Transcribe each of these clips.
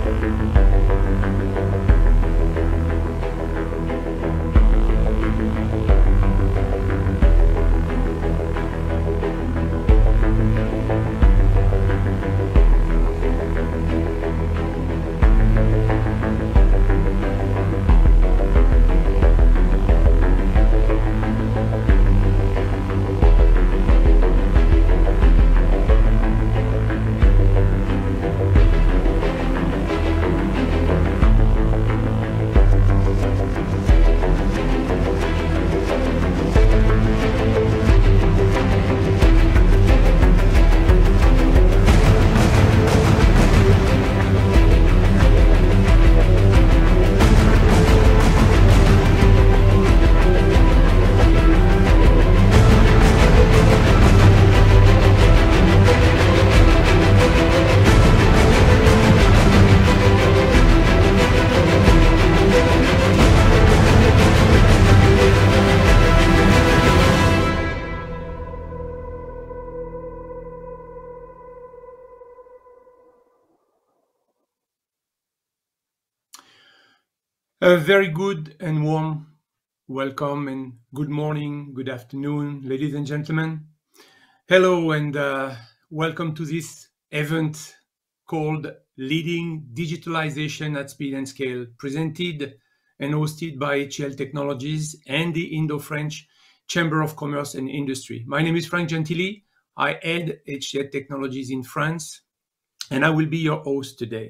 A very good and warm welcome and good morning, good afternoon, ladies and gentlemen. Hello and welcome to this event called Leading Digitalization at Speed and Scale, presented and hosted by HCL Technologies and the Indo-French Chamber of Commerce and Industry. My name is Frank Gentili. I head HCL Technologies in France, and I will be your host today.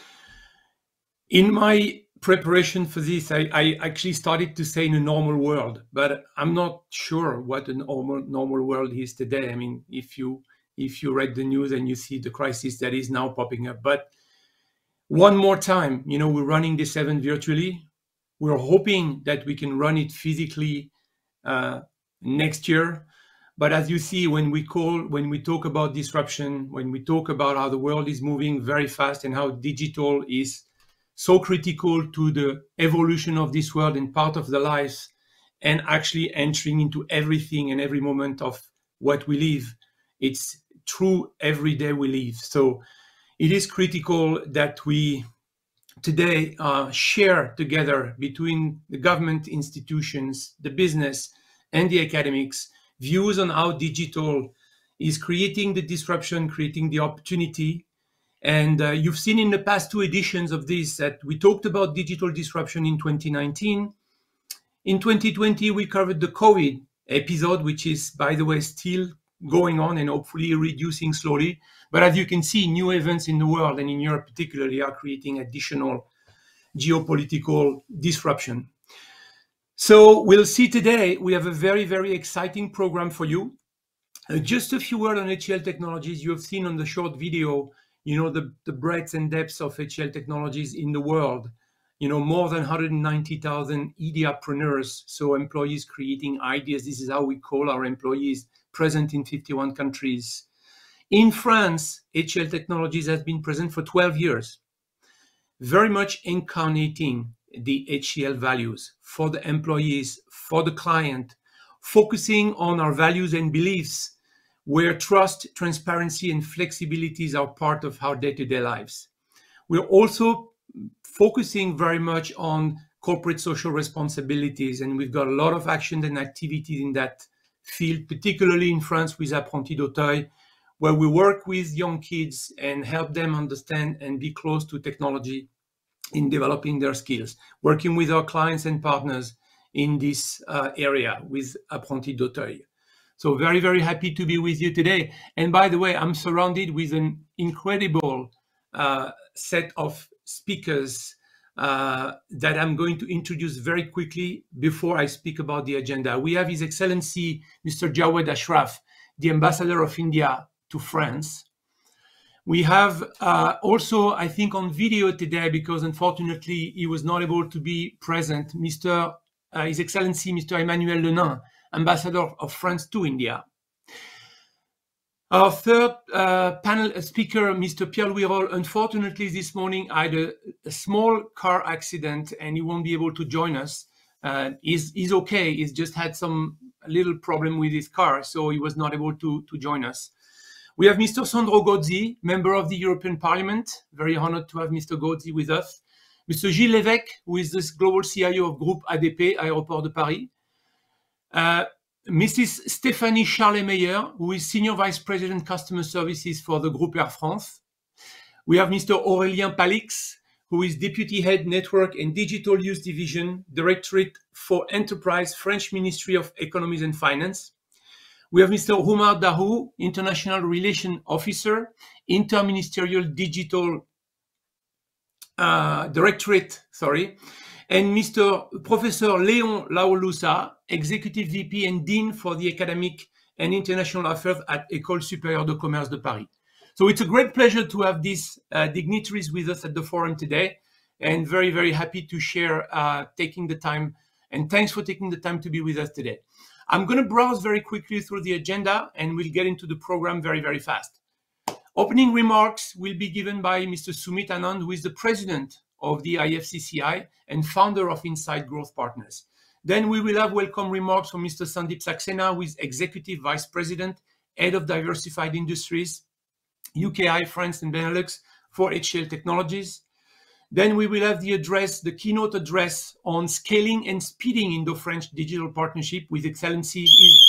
In my preparation for this, I actually started to say in a normal world, but I'm not sure what a normal world is today. I mean, if you read the news and you see the crisis that is now popping up. But one more time, we're running this event virtually. We're hoping that we can run it physically next year. But as you see, when we talk about disruption, when we talk about how the world is moving very fast and how digital is so critical to the evolution of this world and part of the lives, and actually entering into everything and every moment of what we live. It's true every day we live. So it is critical that we today share together between the government institutions, the business, and the academics views on how digital is creating the disruption, creating the opportunity. And you've seen in the past two editions of this that we talked about digital disruption in 2019. In 2020, we covered the COVID episode, which is, by the way, still going on and hopefully reducing slowly. But as you can see, new events in the world and in Europe particularly are creating additional geopolitical disruption. So we'll see today, we have a very, very exciting program for you. Just a few words on HCL Technologies. You have seen on the short video the breadth and depth of HCL Technologies in the world, more than 190,000 ideapreneurs, so employees creating ideas. This is how we call our employees, present in 51 countries. In France, HCL Technologies has been present for 12 years, very much incarnating the HCL values for the employees, for the client, focusing on our values and beliefs, where trust, transparency, and flexibilities are part of our day-to-day lives. We're also focusing very much on corporate social responsibilities, and we've got a lot of action and activities in that field, particularly in France with Apprenti d'Auteuil, where we work with young kids and help them understand and be close to technology in developing their skills, working with our clients and partners in this area with Apprenti d'Auteuil. So very, very happy to be with you today. And by the way, I'm surrounded with an incredible set of speakers that I'm going to introduce very quickly before I speak about the agenda. We have His Excellency, Mr. Jawed Ashraf, the Ambassador of India to France. We have also, I think, on video today, because unfortunately he was not able to be present, His Excellency, Mr. Emmanuel Lenain, Ambassador of France to India. Our third panel speaker, Mr. Pierre-Louis Rolle, unfortunately this morning had a small car accident and he won't be able to join us. He's okay, he's just had some little problem with his car, so he was not able to join us. We have Mr. Sandro Gozzi, member of the European Parliament. Very honored to have Mr. Gozzi with us. Mr. Gilles Lévesque, who is the global CIO of Groupe ADP, Aéroport de Paris. Mrs. Stéphanie Charlet-Meyer, who is Senior Vice President Customer Services for the Groupe Air France. We have Mr. Aurélien Palix, who is Deputy Head Network and Digital Use Division, Directorate for Enterprise, French Ministry of Economies and Finance. We have Mr. Oumar Dahou, International Relations Officer, Interministerial Digital Directorate, and Mr. Professor Léon Laolussa, Executive VP and Dean for the Academic and International Affairs at École Supérieure de Commerce de Paris. So it's a great pleasure to have these dignitaries with us at the forum today, and very, very happy to share taking the time, and thanks for taking the time to be with us today. I'm going to browse very quickly through the agenda, and we'll get into the program very, very fast. Opening remarks will be given by Mr. Sumit Anand, who is the president of the IFCCI and founder of Inside Growth Partners. Then we will have welcome remarks from Mr. Sandeep Saxena, who is executive vice president, head of diversified industries, UKI, France, and Benelux for HCL Technologies. Then we will have the keynote address on scaling and speeding Indo-French digital partnership with His Excellency.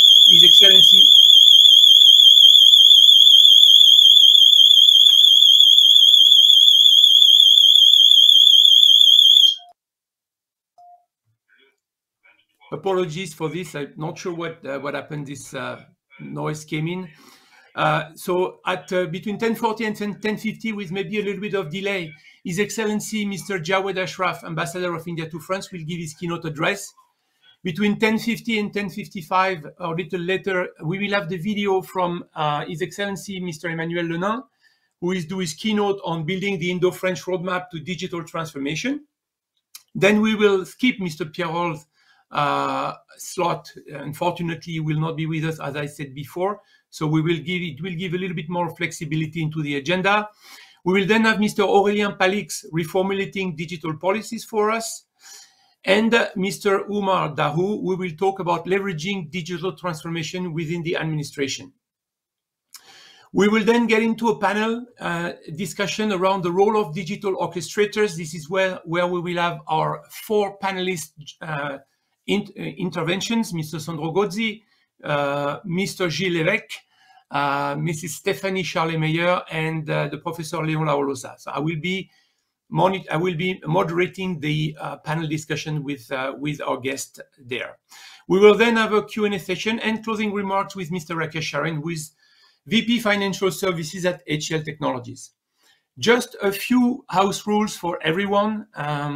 Apologies for this. I'm not sure what happened. This noise came in. So at between 10:40 and 10:50, with maybe a little bit of delay, His Excellency Mr. Jawed Ashraf, Ambassador of India to France, will give his keynote address. Between 10:50 and 10:55, or a little later, we will have the video from His Excellency Mr. Emmanuel Lenain, who is doing his keynote on building the Indo-French roadmap to digital transformation. Then we will skip Mr. Pierrol's slot. Unfortunately, he will not be with us, as I said before. So it will give a little bit more flexibility into the agenda. We will then have Mr. Aurélien Palix reformulating digital policies for us. And Mr. Oumar Dahou, we will talk about leveraging digital transformation within the administration. We will then get into a panel discussion around the role of digital orchestrators. This is where we will have our 4 panelist interventions, Mr. Sandro Gozzi, Mr. Gilles Lévesque, Mrs. Stéphanie Charlet-Meyer, and the Professor Léon Laolussa. So I will be moderating the panel discussion with our guest there. We will then have a Q&A session and closing remarks with Mr. Rakesh Sharan, who is VP Financial Services at HCL Technologies. Just a few house rules for everyone.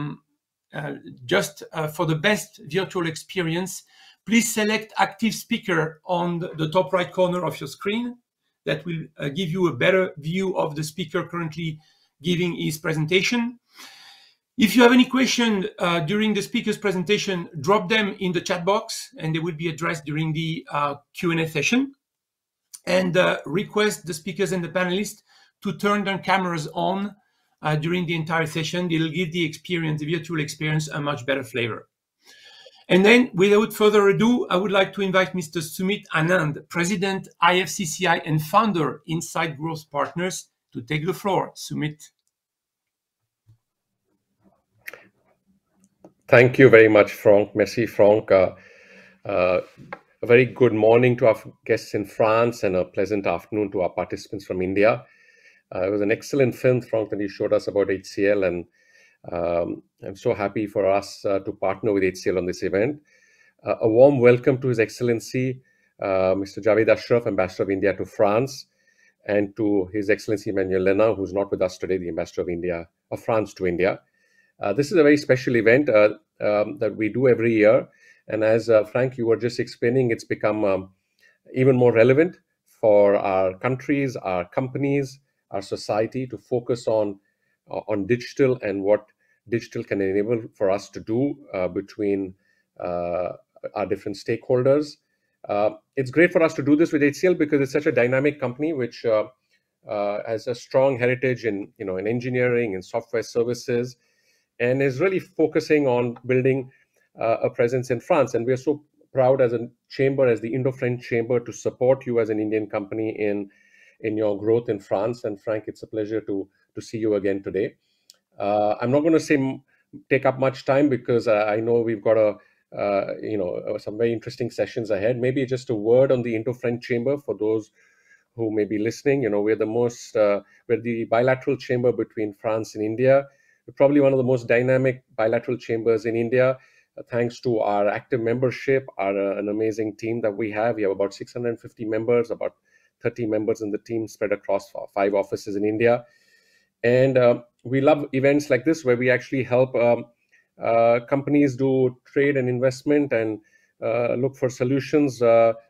For the best virtual experience, please select active speaker on the top right corner of your screen. That will give you a better view of the speaker currently giving his presentation. If you have any question during the speaker's presentation, drop them in the chat box and they will be addressed during the Q&A session. And request the speakers and the panelists to turn their cameras on during the entire session. It'll give the virtual experience, a much better flavor. And then, without further ado, I would like to invite Mr. Sumit Anand, President, IFCCI, and founder, Inside Growth Partners, to take the floor. Sumit. Thank you very much, Franck. Merci, Franck. A very good morning to our guests in France and a pleasant afternoon to our participants from India. It was an excellent film, Franck, that you showed us about HCL, and I'm so happy for us to partner with HCL on this event. A warm welcome to His Excellency, Mr. Jawed Ashraf, Ambassador of India to France, and to His Excellency Emmanuel Lenain, who's not with us today, the Ambassador of France to India. This is a very special event that we do every year. And as Frank, you were just explaining, it's become even more relevant for our countries, our companies, our society to focus on digital and what digital can enable for us to do between our different stakeholders. It's great for us to do this with HCL because it's such a dynamic company which has a strong heritage in engineering and software services, and is really focusing on building a presence in France. And we are so proud as a chamber, as the Indo-French Chamber, to support you as an Indian company in in your growth in France. And Frank, it's a pleasure to see you again today. I'm not going to say take up much time because I know we've got some very interesting sessions ahead. Maybe just a word on the Indo-French Chamber for those who may be listening. We're the bilateral chamber between France and India. We're probably one of the most dynamic bilateral chambers in India, thanks to our active membership, an amazing team that we have. We have about 650 members, about 30 members in the team spread across 5 offices in India. And we love events like this where we actually help companies do trade and investment and look for solutions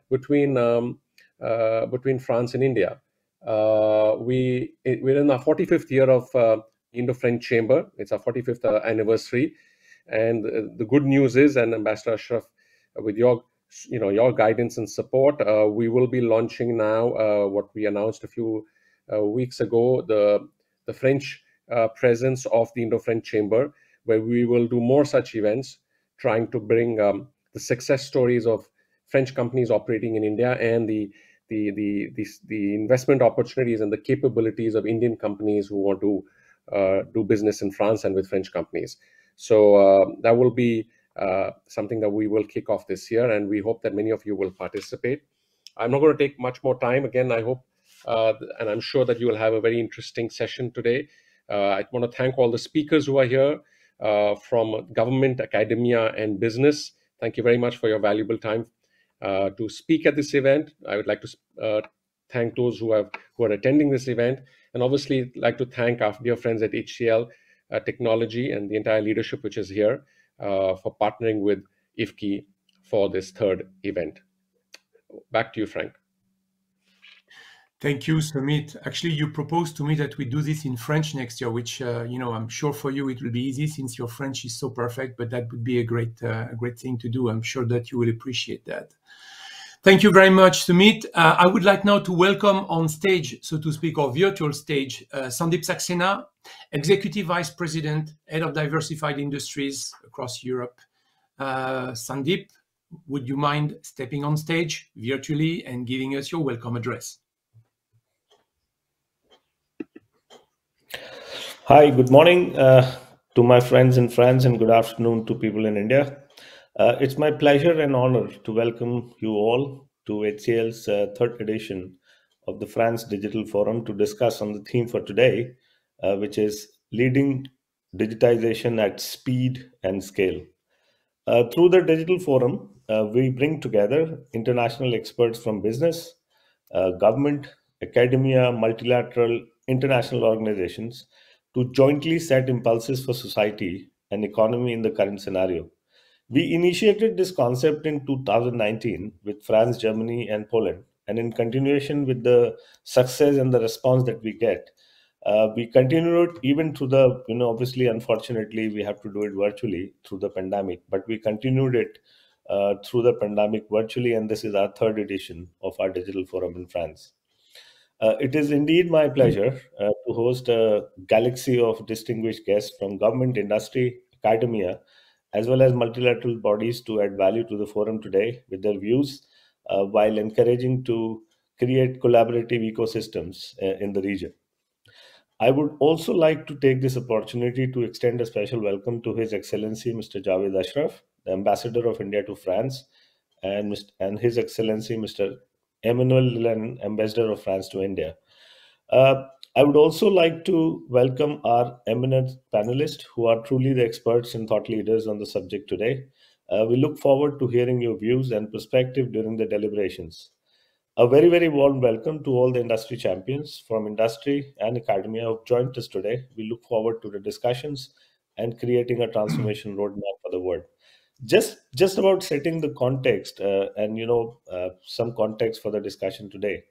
between France and India. We're in our 45th year of Indo-French Chamber. It's our 45th anniversary. And the good news is, and Ambassador Ashraf, with your guidance and support, we will be launching now what we announced a few weeks ago, the French presence of the Indo-French Chamber, where we will do more such events, trying to bring the success stories of French companies operating in India and the investment opportunities and the capabilities of Indian companies who want to do business in France and with French companies. So that will be something that we will kick off this year, and we hope that many of you will participate. I'm not going to take much more time. Again, I hope and I'm sure that you will have a very interesting session today. I want to thank all the speakers who are here from government, academia, and business. Thank you very much for your valuable time to speak at this event. I would like to thank those who are attending this event, and obviously like to thank our dear friends at HCL Technology and the entire leadership which is here for partnering with IFFCI for this third event. Back to you, Frank. Thank you, Sumit. Actually, you proposed to me that we do this in French next year, which I'm sure for you it will be easy since your French is so perfect. But that would be a great thing to do. I'm sure that you will appreciate that. Thank you very much, Sumit. I would like now to welcome on stage, so to speak, or virtual stage, Sandeep Saxena, Executive Vice President, Head of Diversified Industries across Europe. Sandeep, would you mind stepping on stage virtually and giving us your welcome address? Hi, good morning to my friends in France and good afternoon to people in India. It's my pleasure and honor to welcome you all to HCL's third edition of the France Digital Forum to discuss on the theme for today, which is leading digitization at speed and scale. Through the Digital Forum, we bring together international experts from business, government, academia, multilateral, international organizations to jointly set impulses for society and economy in the current scenario. We initiated this concept in 2019 with France, Germany, and Poland. And in continuation with the success and the response that we get, we continued even through the, obviously, unfortunately, we have to do it virtually through the pandemic, but we continued it through the pandemic virtually. And this is our third edition of our digital forum in France. It is indeed my pleasure to host a galaxy of distinguished guests from government, industry, academia, as well as multilateral bodies to add value to the forum today with their views while encouraging to create collaborative ecosystems in the region. I would also like to take this opportunity to extend a special welcome to His Excellency Mr. Javed Ashraf, the Ambassador of India to France, and His Excellency Mr. Emmanuel Lillen, Ambassador of France to India. I would also like to welcome our eminent panelists who are truly the experts and thought leaders on the subject today. We look forward to hearing your views and perspective during the deliberations. A very, very warm welcome to all the industry champions from industry and academia who have joined us today. We look forward to the discussions and creating a transformation roadmap for the world. Just about setting the context and some context for the discussion today.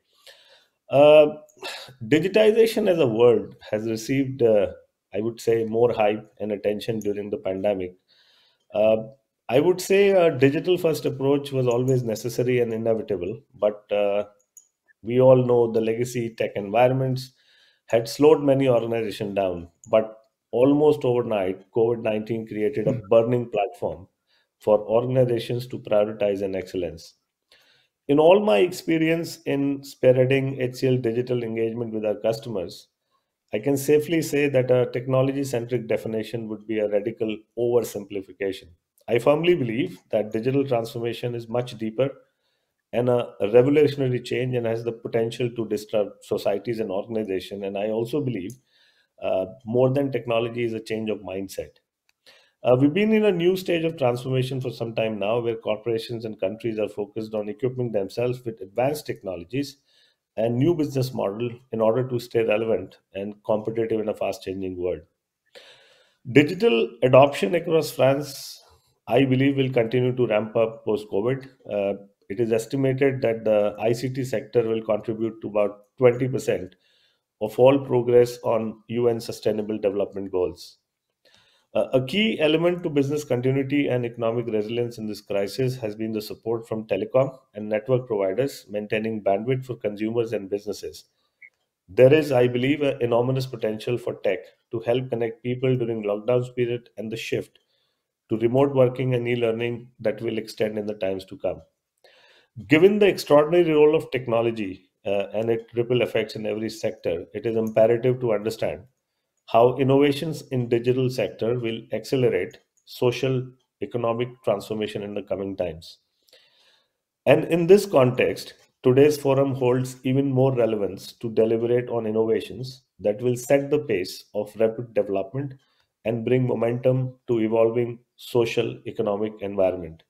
Digitization as a word has received, I would say, more hype and attention during the pandemic. I would say a digital first approach was always necessary and inevitable, but we all know the legacy tech environments had slowed many organizations down. But almost overnight, COVID-19 created a burning platform for organizations to prioritize and excellence. In all my experience in spearheading HCL digital engagement with our customers, I can safely say that a technology centric definition would be a radical oversimplification. I firmly believe that digital transformation is much deeper and a revolutionary change and has the potential to disrupt societies and organizations. And I also believe more than technology is a change of mindset. We've been in a new stage of transformation for some time now, where corporations and countries are focused on equipping themselves with advanced technologies and new business model in order to stay relevant and competitive in a fast changing world. Digital adoption across France, I believe, will continue to ramp up post COVID. It is estimated that the ICT sector will contribute to about 20% of all progress on UN Sustainable Development Goals. A key element to business continuity and economic resilience in this crisis has been the support from telecom and network providers, maintaining bandwidth for consumers and businesses. There is, I believe, an enormous potential for tech to help connect people during lockdown period and the shift to remote working and e-learning that will extend in the times to come. Given the extraordinary role of technology and its ripple effects in every sector, it is imperative to understand how innovations in digital sector will accelerate social economic transformation in the coming times. And in this context, today's forum holds even more relevance to deliberate on innovations that will set the pace of rapid development and bring momentum to evolving social economic environment.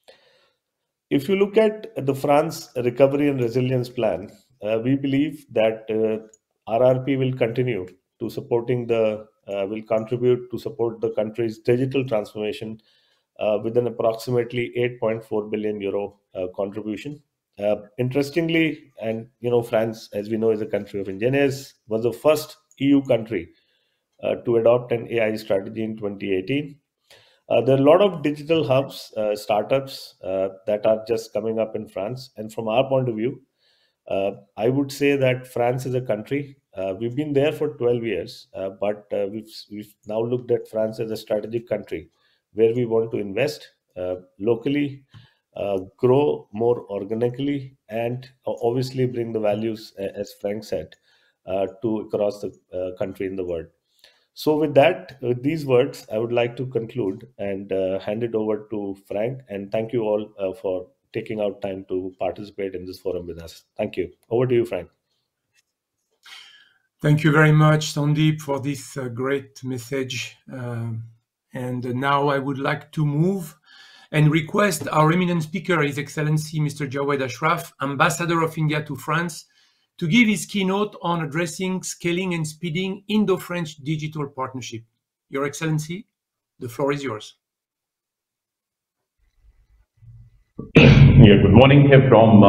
If you look at the France Recovery and Resilience Plan, we believe that RRP will continue to supporting the will contribute to support the country's digital transformation with an approximately 8.4 billion euro contribution. Interestingly, and France, as we know, is a country of engineers, was the first EU country to adopt an AI strategy in 2018. There are a lot of digital hubs, startups that are just coming up in France. And from our point of view, I would say that France is a country. We've been there for 12 years, but we've now looked at France as a strategic country where we want to invest locally, grow more organically, and obviously bring the values, as Frank said, to across the country in the world. So, with these words, I would like to conclude and hand it over to Frank. And thank you all for taking out time to participate in this forum with us. Thank you. Over to you, Frank. Thank you very much, Sandeep, for this great message. And now I would like to move and request our eminent speaker, His Excellency Mr. Jawed Ashraf, Ambassador of India to France, to give his keynote on addressing scaling and speeding Indo-French digital partnership. Your Excellency, the floor is yours. Yeah, good morning here from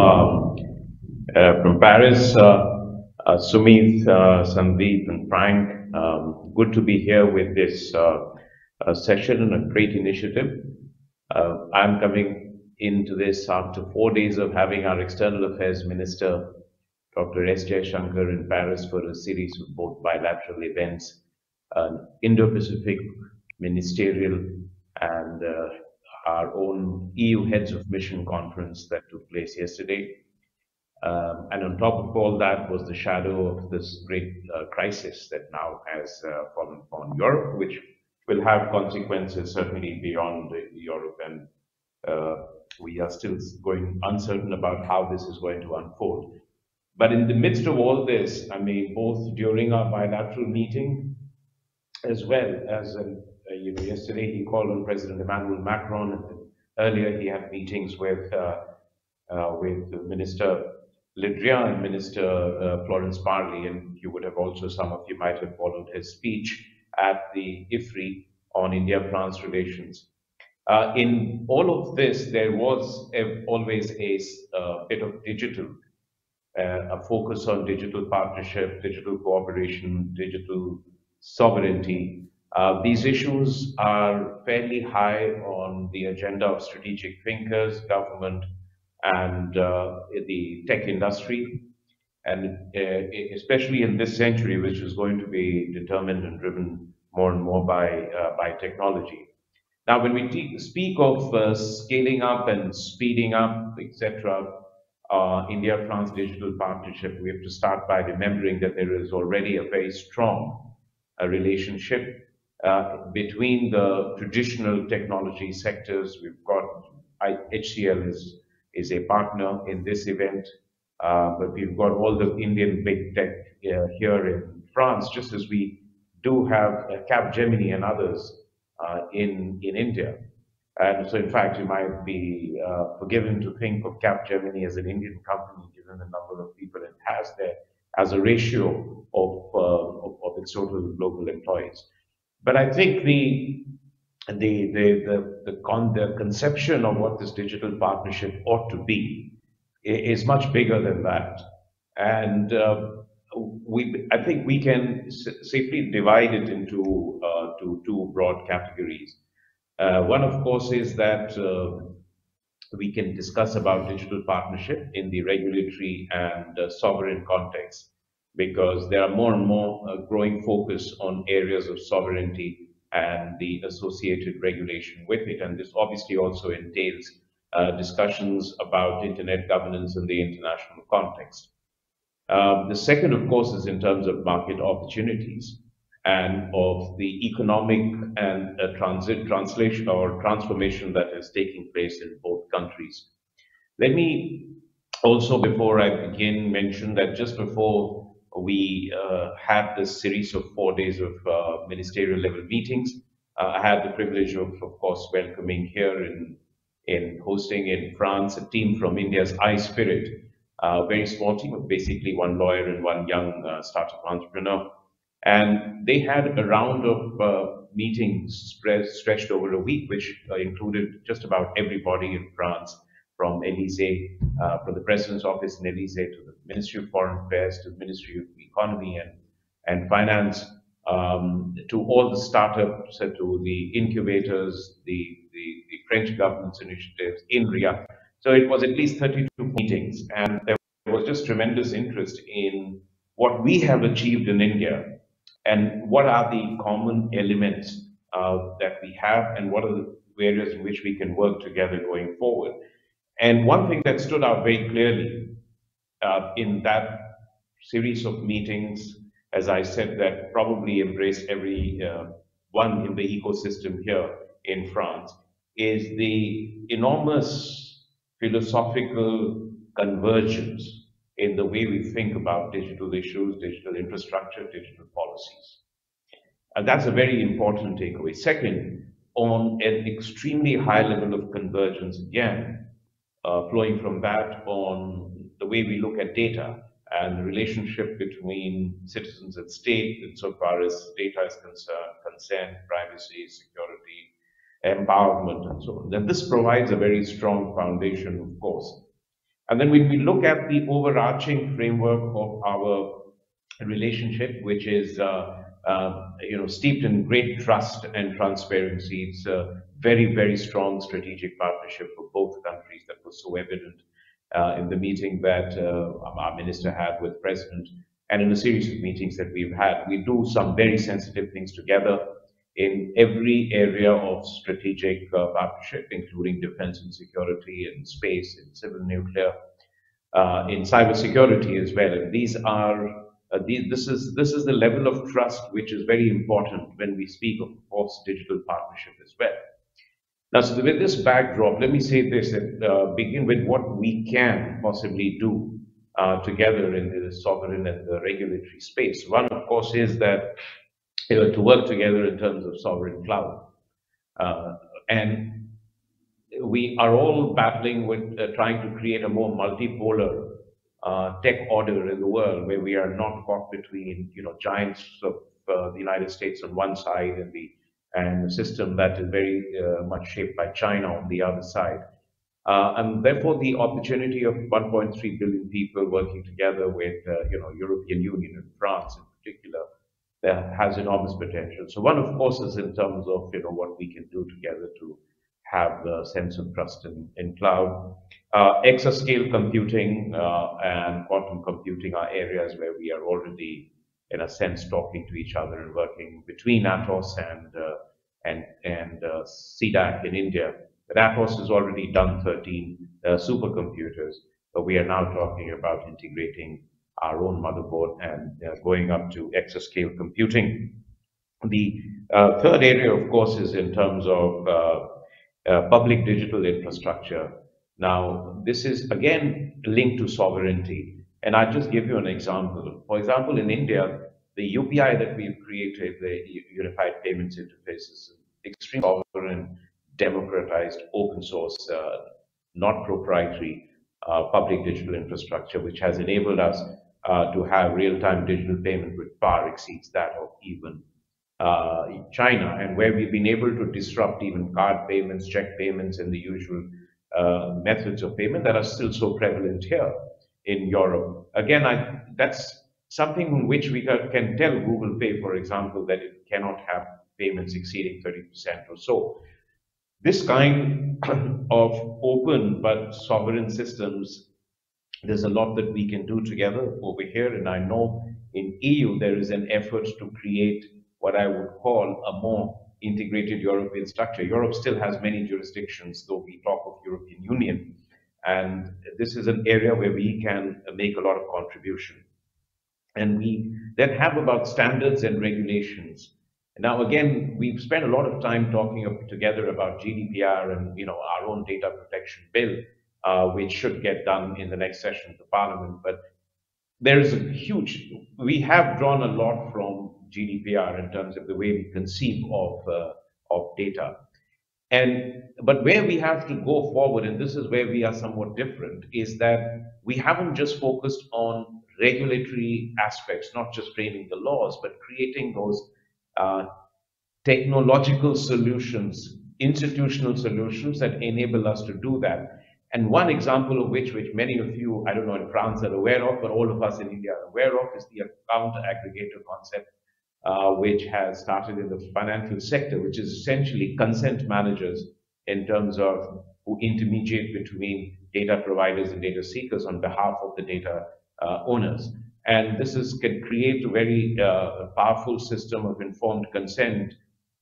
Paris. Sumit, Sandeep, and Frank. Good to be here with this session and a great initiative. I'm coming into this after 4 days of having our External Affairs Minister, Dr. S. Jaishankar, in Paris for a series of both bilateral events, Indo-Pacific ministerial, and our own EU Heads of Mission conference that took place yesterday. And on top of all that was the shadow of this great crisis that now has fallen upon Europe, which will have consequences certainly beyond Europe. And we are still going uncertain about how this is going to unfold. But in the midst of all this, I mean, both during our bilateral meeting as well as yesterday he called on President Emmanuel Macron, and earlier he had meetings with Minister Le Drian and Minister Florence Parly, and you would have also, some of you might have followed his speech at the IFRI on India-France relations. In all of this, there was always a bit of digital, a focus on digital partnership, digital cooperation, digital sovereignty. These issues are fairly high on the agenda of strategic thinkers, government, and the tech industry, and especially in this century, which is going to be determined and driven more and more by technology. Now, when we speak of scaling up and speeding up, etc., India-France digital partnership, we have to start by remembering that there is already a very strong relationship between the traditional technology sectors. We've got HCL is a partner in this event, but we've got all the Indian big tech here in France, just as we do have Capgemini and others in India. And so, in fact, you might be forgiven to think of Capgemini as an Indian company, given the number of people it has there as a ratio of its total global employees. But I think the conception of what this digital partnership ought to be is much bigger than that, and I think we can safely divide it into to two broad categories. One, of course, is that we can discuss about digital partnership in the regulatory and sovereign context, because there are more and more growing focus on areas of sovereignty and the associated regulation with it. And this obviously also entails discussions about internet governance in the international context. The second, of course, is in terms of market opportunities and of the economic and translation or transformation that is taking place in both countries. Let me also, before I begin, mention that just before we had this series of 4 days of ministerial level meetings, I had the privilege of course, welcoming here in hosting in France a team from India's iSpirit, a very small team of basically one lawyer and one young startup entrepreneur. And they had a round of meetings stretched over a week, which included just about everybody in France, from Élysée, from the President's office in Élysée to the Ministry of Foreign Affairs, to the Ministry of Economy and Finance, to all the startups, to the incubators, the French government's initiatives in Riyadh. So it was at least 32 meetings, and there was just tremendous interest in what we have achieved in India and what are the common elements that we have and what are the areas in which we can work together going forward. And one thing that stood out very clearly in that series of meetings, as I said, that probably embraced every one in the ecosystem here in France, is the enormous philosophical convergence in the way we think about digital issues, digital infrastructure, digital policies. And that's a very important takeaway. Second, on an extremely high level of convergence, again, flowing from that on the way we look at data and the relationship between citizens and state, insofar as data is concerned, consent, privacy, security, empowerment, and so on. Then this provides a very strong foundation, of course. And then when we look at the overarching framework of our relationship, which is steeped in great trust and transparency, it's a very, very strong strategic partnership for both countries that was so evident in the meeting that our minister had with President, and in a series of meetings that we've had. We do some very sensitive things together in every area of strategic partnership, including defense and security, in space, in civil nuclear, in cybersecurity as well. And these are this is the level of trust which is very important when we speak of course digital partnership as well. Now, so with this backdrop, let me say this and begin with what we can possibly do together in the sovereign and the regulatory space. One, of course, is that to work together in terms of sovereign cloud. And we are all battling with trying to create a more multipolar tech order in the world, where we are not caught between giants of the United States on one side and a system that is very much shaped by China on the other side. And therefore, the opportunity of 1.3 billion people working together with European Union and France in particular has enormous potential. So one, of course, is in terms of what we can do together to have the sense of trust in cloud. Exascale computing and quantum computing are areas where we are already, in a sense, talking to each other and working between Atos and CDAC in India. But Atos has already done 13 supercomputers. but we are now talking about integrating our own motherboard and going up to exascale computing. The third area, of course, is in terms of public digital infrastructure. Now, this is again linked to sovereignty. And I'll just give you an example. For example, in India, the UPI that we've created, the Unified Payments Interface, is extremely sovereign, democratized, open source, not proprietary public digital infrastructure, which has enabled us to have real-time digital payment which far exceeds that of even China, and where we've been able to disrupt even card payments, check payments, and the usual methods of payment that are still so prevalent here in Europe. Again, that's something in which we can tell Google Pay, for example, that it cannot have payments exceeding 30% or so. This kind of open but sovereign systems, there's a lot that we can do together over here. And I know in EU there is an effort to create what I would call a more integrated European structure. Europe still has many jurisdictions, though we talk of European Union. And this is an area where we can make a lot of contribution. And we then have about standards and regulations. Now, again, we've spent a lot of time talking together about GDPR and our own data protection bill, which should get done in the next session of the Parliament. But there is we have drawn a lot from GDPR in terms of the way we conceive of data. But where we have to go forward, and this is where we are somewhat different, is that we haven't just focused on regulatory aspects, not just framing the laws, but creating those technological solutions, institutional solutions that enable us to do that. And one example of which many of you, I don't know, in France are aware of, but all of us in India are aware of, is the account aggregator concept, which has started in the financial sector, which is essentially consent managers in terms of who intermediate between data providers and data seekers on behalf of the data owners. And this can create a very powerful system of informed consent.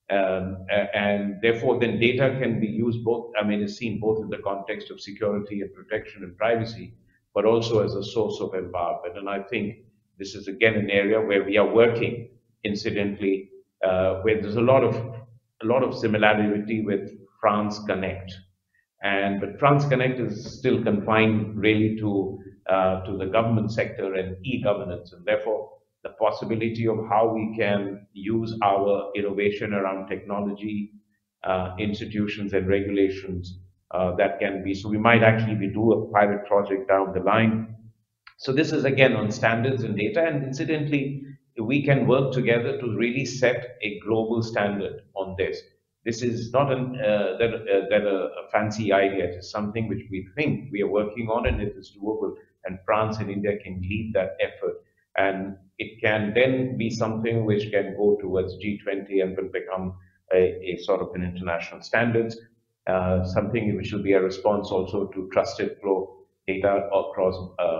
And therefore, then data can be used is seen both in the context of security and protection and privacy, but also as a source of empowerment. And I think this is again an area where we are working, incidentally, where there's a lot of similarity with France Connect. But France Connect is still confined really to the government sector and e-governance, and therefore the possibility of how we can use our innovation around technology, institutions and regulations that can be. So we might actually do a pilot project down the line. So this is again on standards and data, and incidentally, we can work together to really set a global standard on this. This is not a fancy idea. It is something which we think we are working on, and it is doable. And France and India can lead that effort. And it can then be something which can go towards G20 and will become a sort of an international standards, something which will be a response also to trusted flow data across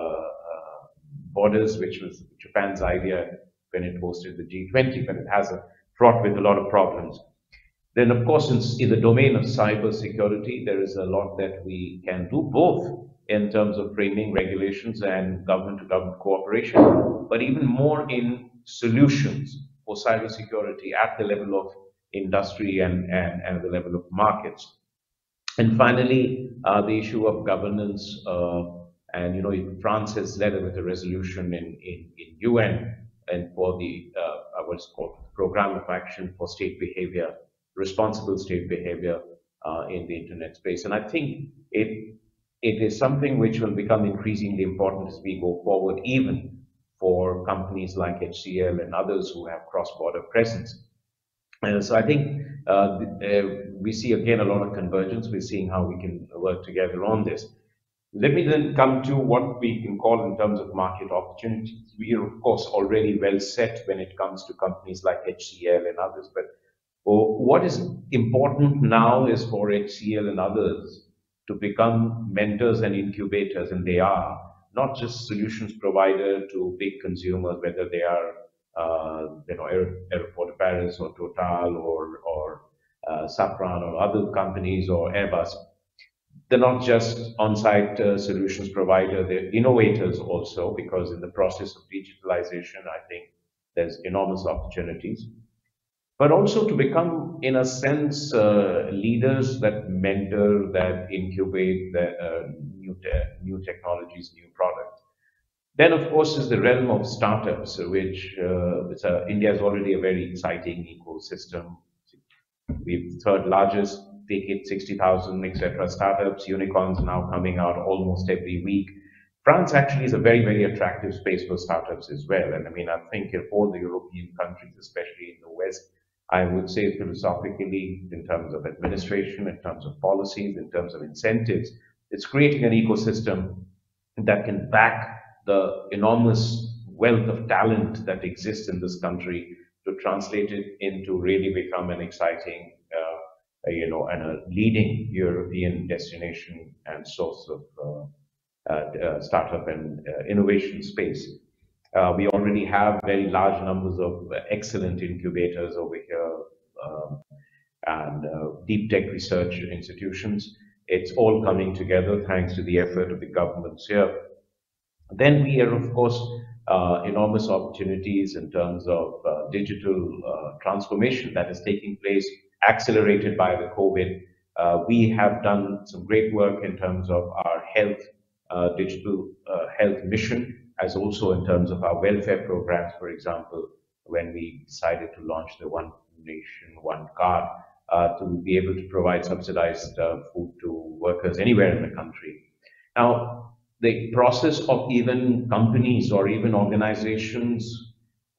borders, which was Japan's idea when it hosted the G20, but it has fraught with a lot of problems. Then, of course, in the domain of cyber security, there is a lot that we can do, both in terms of framing regulations and government-to-government cooperation, but even more in solutions for cybersecurity at the level of industry and at the level of markets. And finally, the issue of governance, and France has led with a resolution in UN and for the what's called Program of Action for State Behavior, responsible state behavior in the internet space. And I think it is something which will become increasingly important as we go forward, even for companies like HCL and others who have cross-border presence. And so I think we see again a lot of convergence. We're seeing how we can work together on this. Let me then come to what we can call in terms of market opportunities. We are, of course, already well set when it comes to companies like HCL and others, but what is important now is for HCL and others to become mentors and incubators, and they are not just solutions provider to big consumers, whether they are Aéroports de Paris or Total or Safran or other companies or Airbus. they're not just on-site solutions provider, they're innovators also, because in the process of digitalization, I think there's enormous opportunities. But also to become, in a sense, leaders that mentor, that incubate new technologies, new products. Then, of course, is the realm of startups, which India is already a very exciting ecosystem. We've third largest, take it 60,000, etc. startups, unicorns now coming out almost every week. France actually is a very, very attractive space for startups as well. And I mean, I think in all the European countries, especially in the West, I would say philosophically, in terms of administration, in terms of policies, in terms of incentives, it's creating an ecosystem that can back the enormous wealth of talent that exists in this country to translate it into really become an exciting, and a leading European destination and source of startup and innovation space. We already have very large numbers of excellent incubators over here and deep tech research institutions. It's all coming together thanks to the effort of the governments here. Then we have, of course, enormous opportunities in terms of digital transformation that is taking place, accelerated by the COVID. We have done some great work in terms of our digital health mission, as also in terms of our welfare programs, for example, when we decided to launch the One Nation, One Card, to be able to provide subsidized food to workers anywhere in the country. Now, the process of even companies or even organizations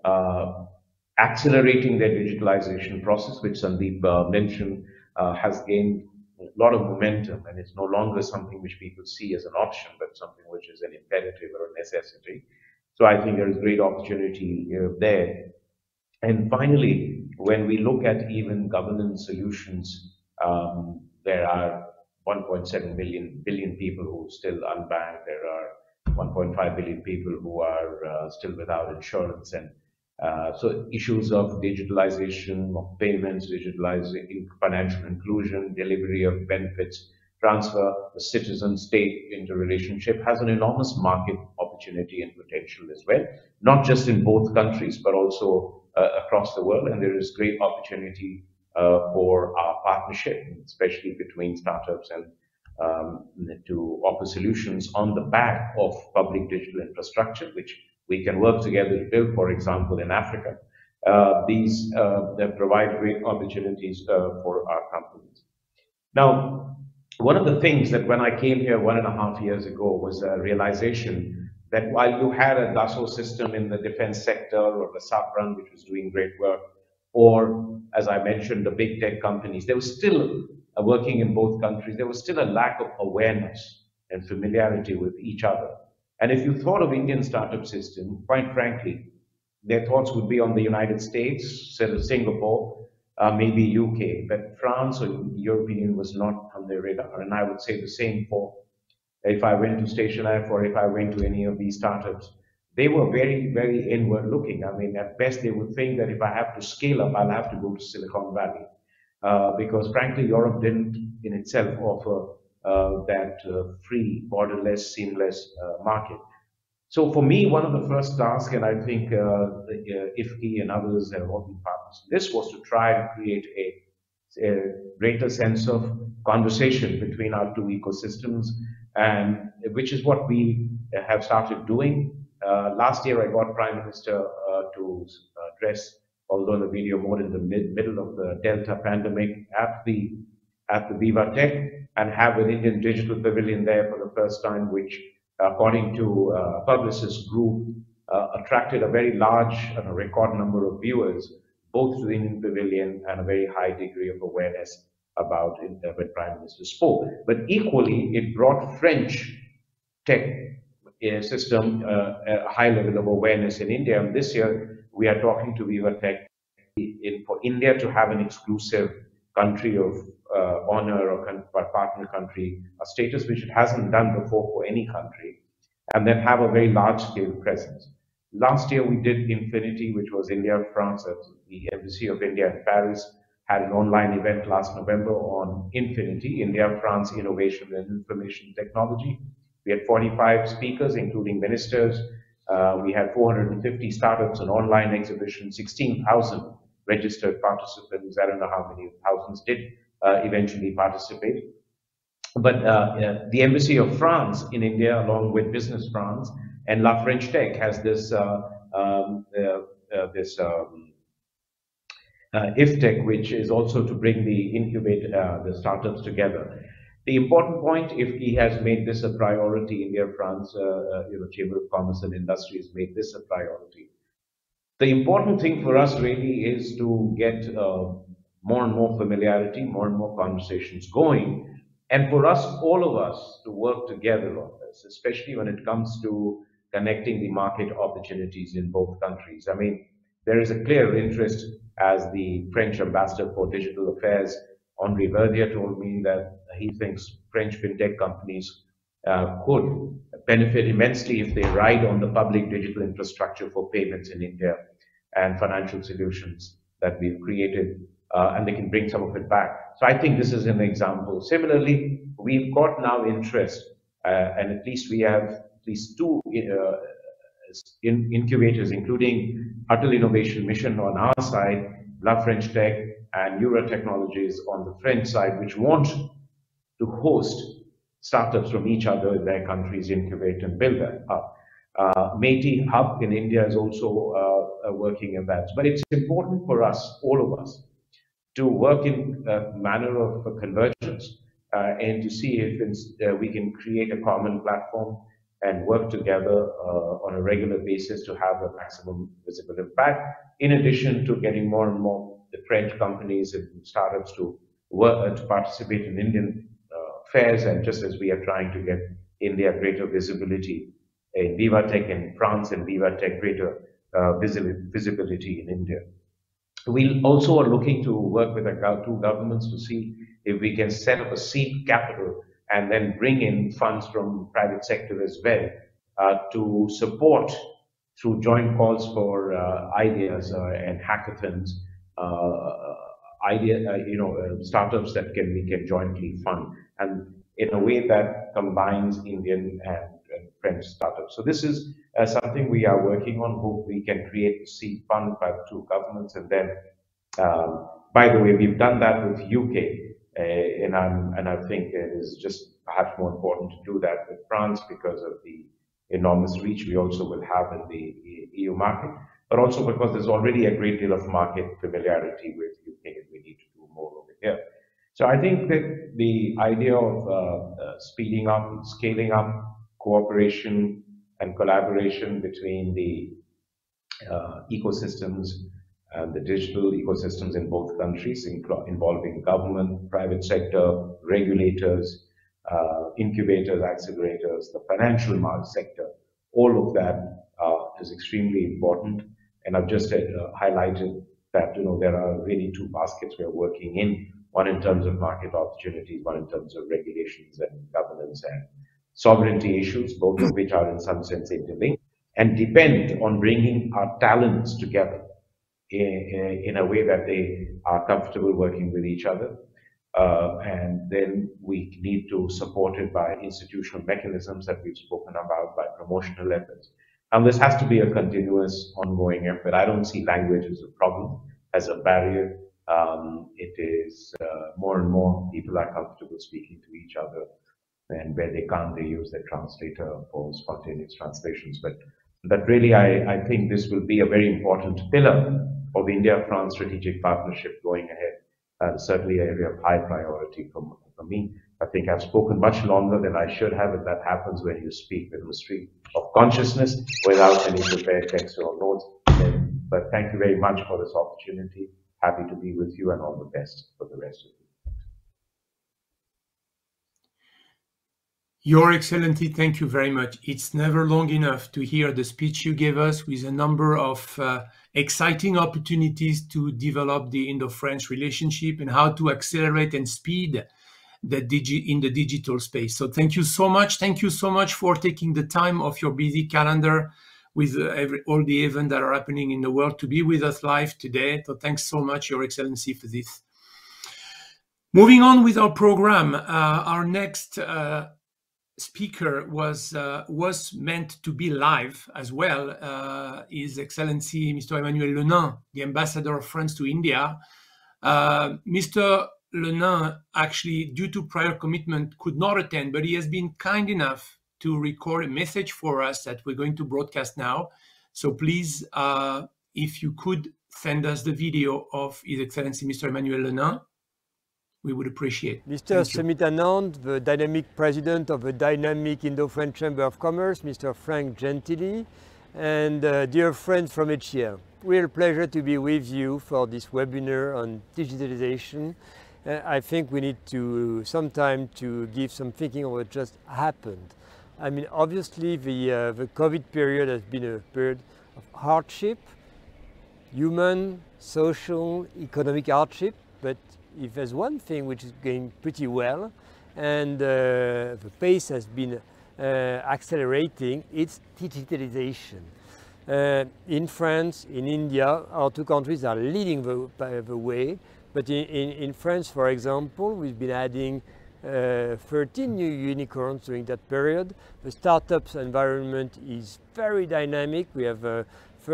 accelerating their digitalization process, which Sandeep mentioned, has gained a lot of momentum, and it's no longer something which people see as an option, but something which is an imperative or a necessity. So I think there is great opportunity there. And finally, when we look at even governance solutions, there are 1.7 billion people who are still unbanked. There are 1.5 billion people who are still without insurance. And so issues of digitalization of payments, digitalizing financial inclusion, delivery of benefits, transfer the citizen-state interrelationship has an enormous market opportunity and potential as well, not just in both countries, but also across the world. And there is great opportunity for our partnership, especially between startups and to offer solutions on the back of public digital infrastructure, which we can work together to build, for example, in Africa. These provide great opportunities for our companies. Now, one of the things that when I came here 1.5 years ago was a realization that while you had a Dassault system in the defense sector or the Safran, which was doing great work, or as I mentioned, the big tech companies, there was still working in both countries, there was still a lack of awareness and familiarity with each other. And if you thought of Indian startup system, quite frankly, their thoughts would be on the United States, Singapore, maybe UK, but France or European was not on their radar. And I would say the same for if I went to Station F or if I went to any of these startups. They were very, very inward looking. I mean, at best, they would think that if I have to scale up, I'll have to go to Silicon Valley. Because frankly, Europe didn't in itself offer that free, borderless, seamless market. So for me, one of the first tasks, and I think IFFCI and others have all been partners in this, was to try and create a greater sense of conversation between our two ecosystems, and which is what we have started doing. Last year, I got Prime Minister to address, although the video more in the middle of the Delta pandemic, at the Viva Tech, and have an Indian Digital Pavilion there for the first time, which, according to Publicis Group, attracted a very large and a record number of viewers, both to the Indian Pavilion and a very high degree of awareness about it when Prime Minister spoke. But equally, it brought French tech system a high level of awareness in India. And this year, we are talking to Viva Tech for India to have an exclusive country of honor or partner country, a status which it hasn't done before for any country, and then have a very large scale presence. Last year we did Infinity, which was India, France, at the Embassy of India in Paris. had an online event last November on Infinity, India-France Innovation and Information Technology. We had 45 speakers, including ministers. We had 450 startups, an online exhibition, 16,000 registered participants. I don't know how many thousands did eventually participate. But the Embassy of France in India, along with Business France and La French Tech, has this IFTech, which is also to bring the startups together. The important point, IFTI has made this a priority. India, France, Chamber of Commerce and Industry has made this a priority. The important thing for us really is to get more and more familiarity, more and more conversations going, and for us, all of us, to work together on this, especially when it comes to connecting the market opportunities in both countries. I mean, there is a clear interest, as the French ambassador for digital affairs, Henri Verdier, told me that he thinks French fintech companies could benefit immensely if they ride on the public digital infrastructure for payments in India and financial solutions that we've created, and they can bring some of it back. So I think this is an example. Similarly, we've got now interest, and at least we have at least two incubators, including Atal Innovation Mission on our side, La French Tech and Eura Technologies on the French side, which want to host startups from each other in their countries, incubate and build that up. METI Hub in India is also working in that. But it's important for us, all of us, to work in a manner of convergence and to see if we can create a common platform and work together on a regular basis to have a maximum visible impact, in addition to getting more and more the French companies and startups to work to participate in Indian fairs, and just as we are trying to get India greater visibility in VivaTech in France and VivaTech greater visibility in India. We also are looking to work with our two governments to see if we can set up a seed capital and then bring in funds from private sector as well to support through joint calls for ideas and hackathons, startups that we can jointly fund, and in a way that combines Indian and French startups. So this is something we are working on. Hope we can create a seed fund by the two governments, and then, by the way, we've done that with UK. And I think it is just perhaps more important to do that with France because of the enormous reach we also will have in the EU market, but also because there's already a great deal of market familiarity with UK, and we need to do more over here. So I think that the idea of speeding up, scaling up cooperation and collaboration between the ecosystems and the digital ecosystems in both countries, involving government, private sector, regulators, incubators, accelerators, the financial sector, all of that is extremely important. And I've just highlighted that there are really two baskets we are working in, one in terms of market opportunities, one in terms of regulations and governance and sovereignty issues, both of which are in some sense interlinked and depend on bringing our talents together in a way that they are comfortable working with each other. And then we need to support it by institutional mechanisms that we've spoken about, by promotional efforts. And this has to be a continuous, ongoing effort. I don't see language as a problem, as a barrier. It is more and more people are comfortable speaking to each other, and where they can't, they use their translator for spontaneous translations. But really, I think this will be a very important pillar of India-France strategic partnership going ahead. Certainly an area of high priority for me. I think I've spoken much longer than I should have, and that happens when you speak with a stream of consciousness without any prepared text or notes. But thank you very much for this opportunity. Happy to be with you, and all the best for the rest of you. Your Excellency, thank you very much. It's never long enough to hear the speech you gave us with a number of exciting opportunities to develop the Indo-French relationship and how to accelerate and speed in the digital space. So thank you so much. Thank you so much for taking the time off your busy calendar with all the events that are happening in the world to be with us live today. So thanks so much, Your Excellency, for this. Moving on with our program, our next speaker was meant to be live as well. His Excellency Mr. Emmanuel Lenain, the Ambassador of France to India. Mr. Lenain, actually, due to prior commitment, could not attend, but he has been kind enough to record a message for us that we're going to broadcast now. So please, if you could send us the video of His Excellency Mr. Emmanuel Lenain, we would appreciate. Mr. Sumit Anand, the dynamic president of the dynamic Indo-French Chamber of Commerce, Mr. Frank Gentili, and dear friends from HCL. Real pleasure to be with you for this webinar on digitalization. I think we need some time to give some thinking of what just happened. I mean, obviously the COVID period has been a period of hardship, human, social, economic hardship, but if there's one thing which is going pretty well, and the pace has been accelerating, it's digitalization. In France, in India, our two countries are leading the way, but in France, for example, we've been adding 13 new unicorns during that period. The startups environment is very dynamic. We have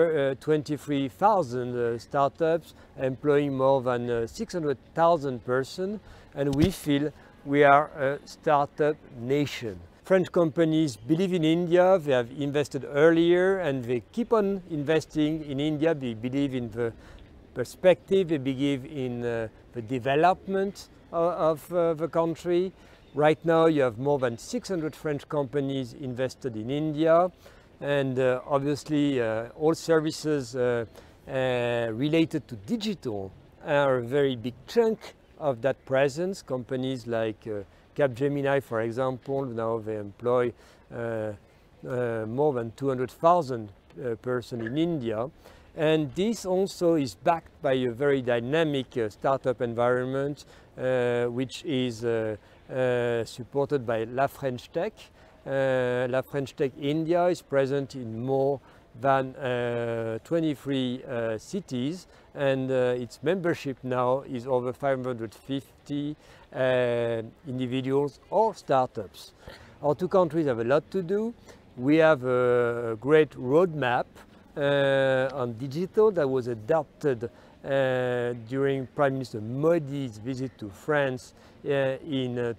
23,000 startups employing more than 600,000 persons, and we feel we are a startup nation. French companies believe in India, they have invested earlier and they keep on investing in India. They believe in the perspective, they believe in the development of the country. Right now you have more than 600 French companies invested in India. And obviously all services related to digital are a very big chunk of that presence. Companies like Capgemini, for example, now they employ more than 200,000 persons in India. And this also is backed by a very dynamic startup environment, which is supported by La French Tech. La French Tech India is present in more than 23 cities, and its membership now is over 550 individuals or startups. Our two countries have a lot to do. We have a great roadmap on digital that was adopted during Prime Minister Modi's visit to France in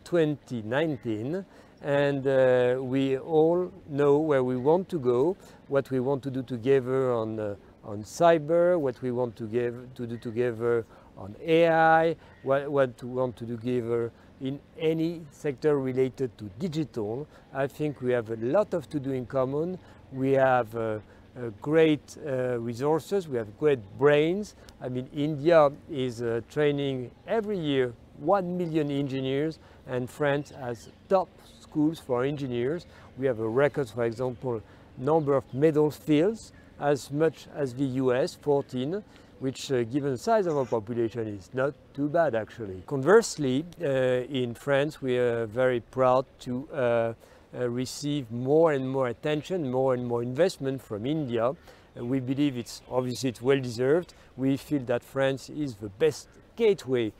2019. And we all know where we want to go, what we want to do together on cyber, what we want to do together on AI, what we want to do together in any sector related to digital. I think we have a lot of to do in common. We have great resources, we have great brains. I mean, India is training every year 1 million engineers, and France has top schools for engineers. We have a record, for example, number of medal fields, as much as the US, 14, which given the size of our population is not too bad actually. Conversely, in France we are very proud to receive more and more attention, more and more investment from India. We believe it's well deserved. We feel that France is the best gateway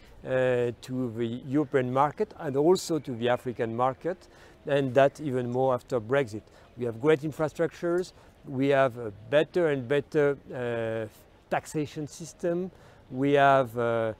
to the European market and also to the African market, and that even more after Brexit. We have great infrastructures, we have a better and better taxation system, we have a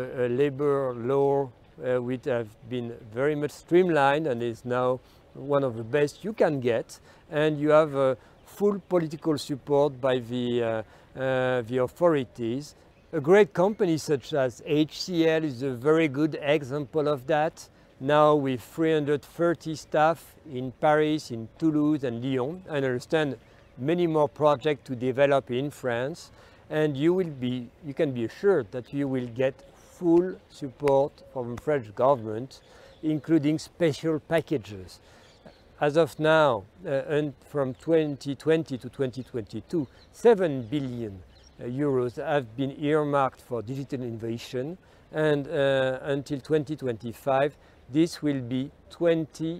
labor law which have been very much streamlined and is now one of the best you can get, and you have full political support by the authorities. A great company such as HCL is a very good example of that. Now with 330 staff in Paris, in Toulouse and Lyon, and I understand many more projects to develop in France, and you can be assured that you will get full support from the French government, including special packages. As of now, and from 2020 to 2022, 7 billion euros have been earmarked for digital innovation, and until 2025, this will be 20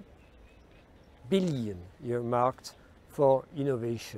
billion earmarked for innovation.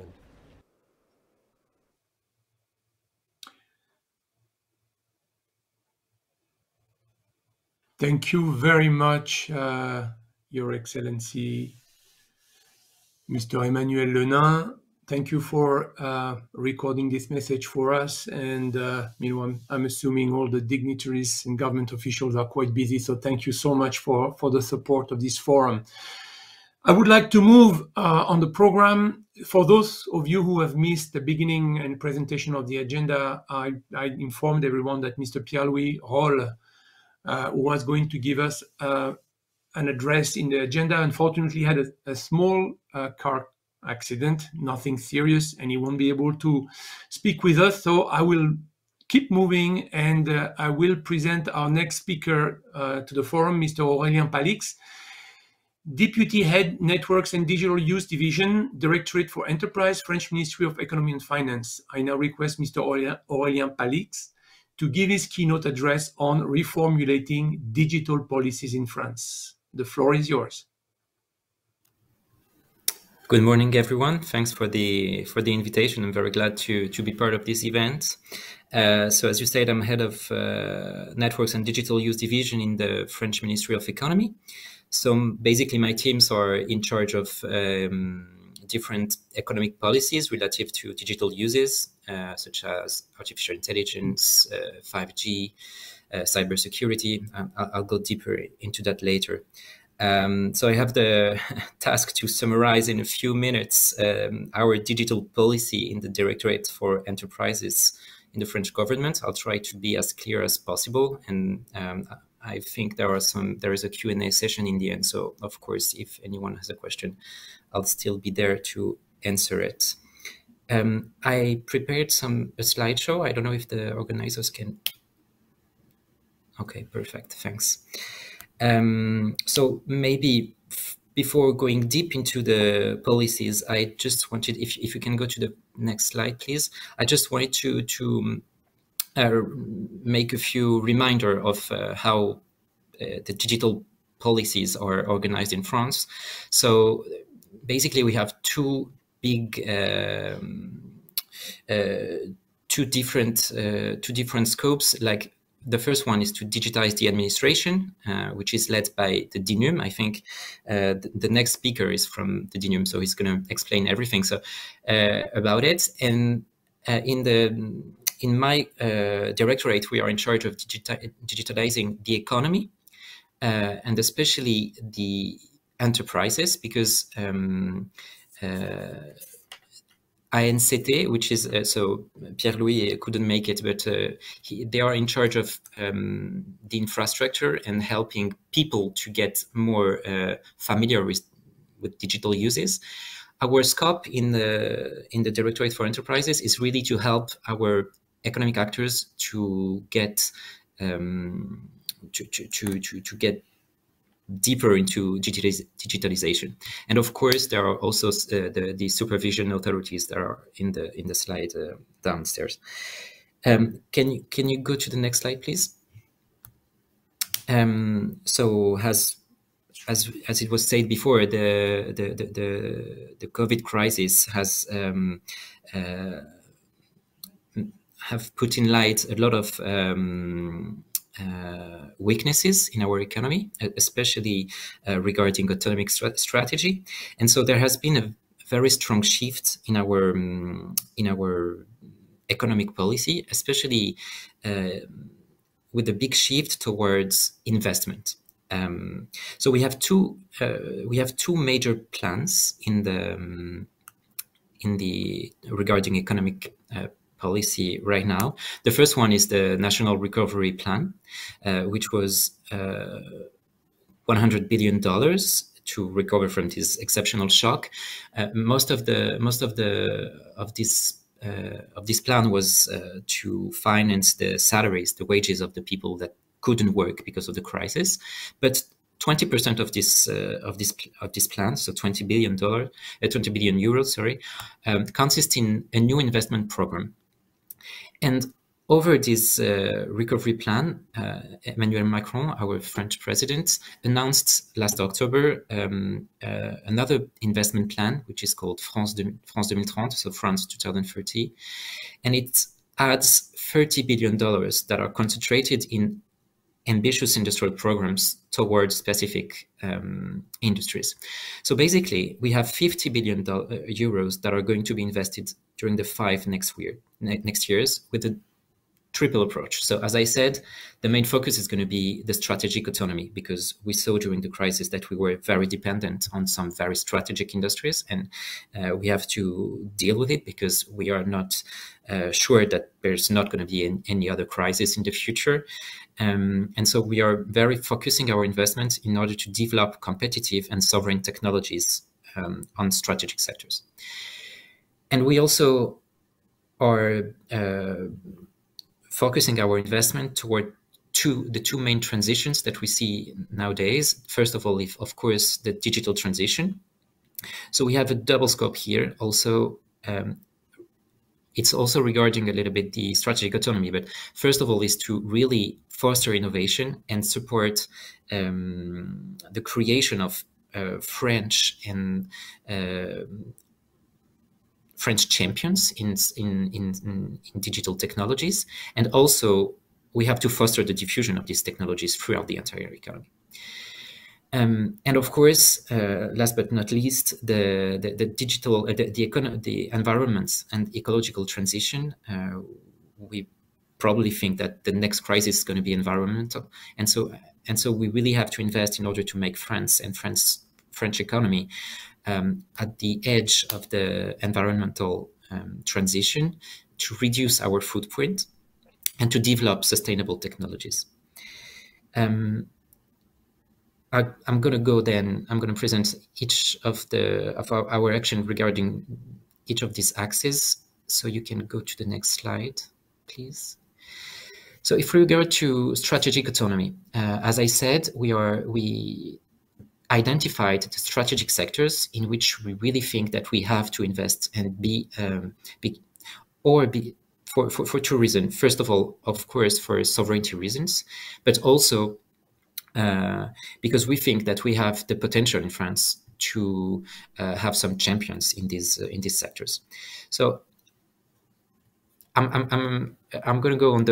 Thank you very much, Your Excellency, Mr. Emmanuel Lenain. Thank you for recording this message for us. And I'm assuming all the dignitaries and government officials are quite busy. So thank you so much for the support of this forum. I would like to move on the program. For those of you who have missed the beginning and presentation of the agenda, I informed everyone that Mr. Pierre-Louis Rolle, who was going to give us an address in the agenda, unfortunately had a small car accident, nothing serious, and he won't be able to speak with us. So I will keep moving, and I will present our next speaker to the forum, Mr. Aurélien Palix, Deputy Head Networks and Digital Use Division, Directorate for Enterprise, French Ministry of Economy and Finance. I now request Mr. Aurélien Palix to give his keynote address on reformulating digital policies in France. The floor is yours. Good morning, everyone. Thanks for the invitation. I'm very glad to be part of this event. So as you said, I'm head of Networks and Digital Use Division in the French Ministry of Economy. So basically my teams are in charge of different economic policies relative to digital uses, such as artificial intelligence, 5G, cybersecurity. I'll go deeper into that later. So I have the task to summarize in a few minutes our digital policy in the Directorate for Enterprises in the French government. I'll try to be as clear as possible, and I think there is a Q&A session in the end. So of course, if anyone has a question, I'll still be there to answer it. I prepared a slideshow. I don't know if the organizers can. Okay, perfect. Thanks. So maybe before going deep into the policies, I just wanted, if you can go to the next slide, please. I just wanted to make a few reminder of how the digital policies are organized in France. So basically, we have two big, two different scopes. Like the first one is to digitize the administration, which is led by the DINUM. I think the next speaker is from the DINUM, so he's going to explain everything about it. And in my directorate, we are in charge of digitalizing the economy, and especially the enterprises, because ANCT, which is, so Pierre-Louis couldn't make it, but they are in charge of the infrastructure and helping people to get more familiar with digital uses. Our scope in the Directorate for Enterprises is really to help our economic actors to get to get deeper into digitalization. And of course, there are also the supervision authorities that are in the slide downstairs. Can you go to the next slide, please? So as it was said before, the COVID crisis has have put in light a lot of weaknesses in our economy, especially regarding autonomic strategy. And so there has been a very strong shift in our economic policy, especially with a big shift towards investment. So we have two major plans in the regarding economic policy right now. The first one is the National Recovery Plan, which was $100 billion to recover from this exceptional shock. Most of this plan was to finance the salaries, the wages of the people that couldn't work because of the crisis, but 20% of this plan, so €20 billion, consists in a new investment program. And over this recovery plan, Emmanuel Macron, our French president, announced last October another investment plan, which is called France 2030, so France 2030, and it adds $30 billion that are concentrated in ambitious industrial programs towards specific industries. So basically, we have 50 billion euros that are going to be invested during the 5 next years with a triple approach. So as I said, the main focus is going to be the strategic autonomy, because we saw during the crisis that we were very dependent on some very strategic industries, and we have to deal with it because we are not sure that there's not going to be any other crisis in the future. And so we are very focusing our investments in order to develop competitive and sovereign technologies on strategic sectors. And we also are focusing our investment toward the two main transitions that we see nowadays. First of all, of course, the digital transition. So we have a double scope here. Also, it's also regarding a little bit the strategic autonomy, but first of all is to really foster innovation and support the creation of French and French champions in digital technologies. And also we have to foster the diffusion of these technologies throughout the entire economy. And of course, last but not least, the digital, the environment and ecological transition. We probably think that the next crisis is going to be environmental, and so we really have to invest in order to make France and French economy at the edge of the environmental transition, to reduce our footprint and to develop sustainable technologies. I'm going to go then. I'm going to present each of our action regarding each of these axes. So you can go to the next slide, please. So if we go to strategic autonomy, as I said, we identified the strategic sectors in which we really think that we have to invest and for two reasons. First of all, of course, for sovereignty reasons, but also because we think that we have the potential in France to have some champions in these sectors. So I'm going to go on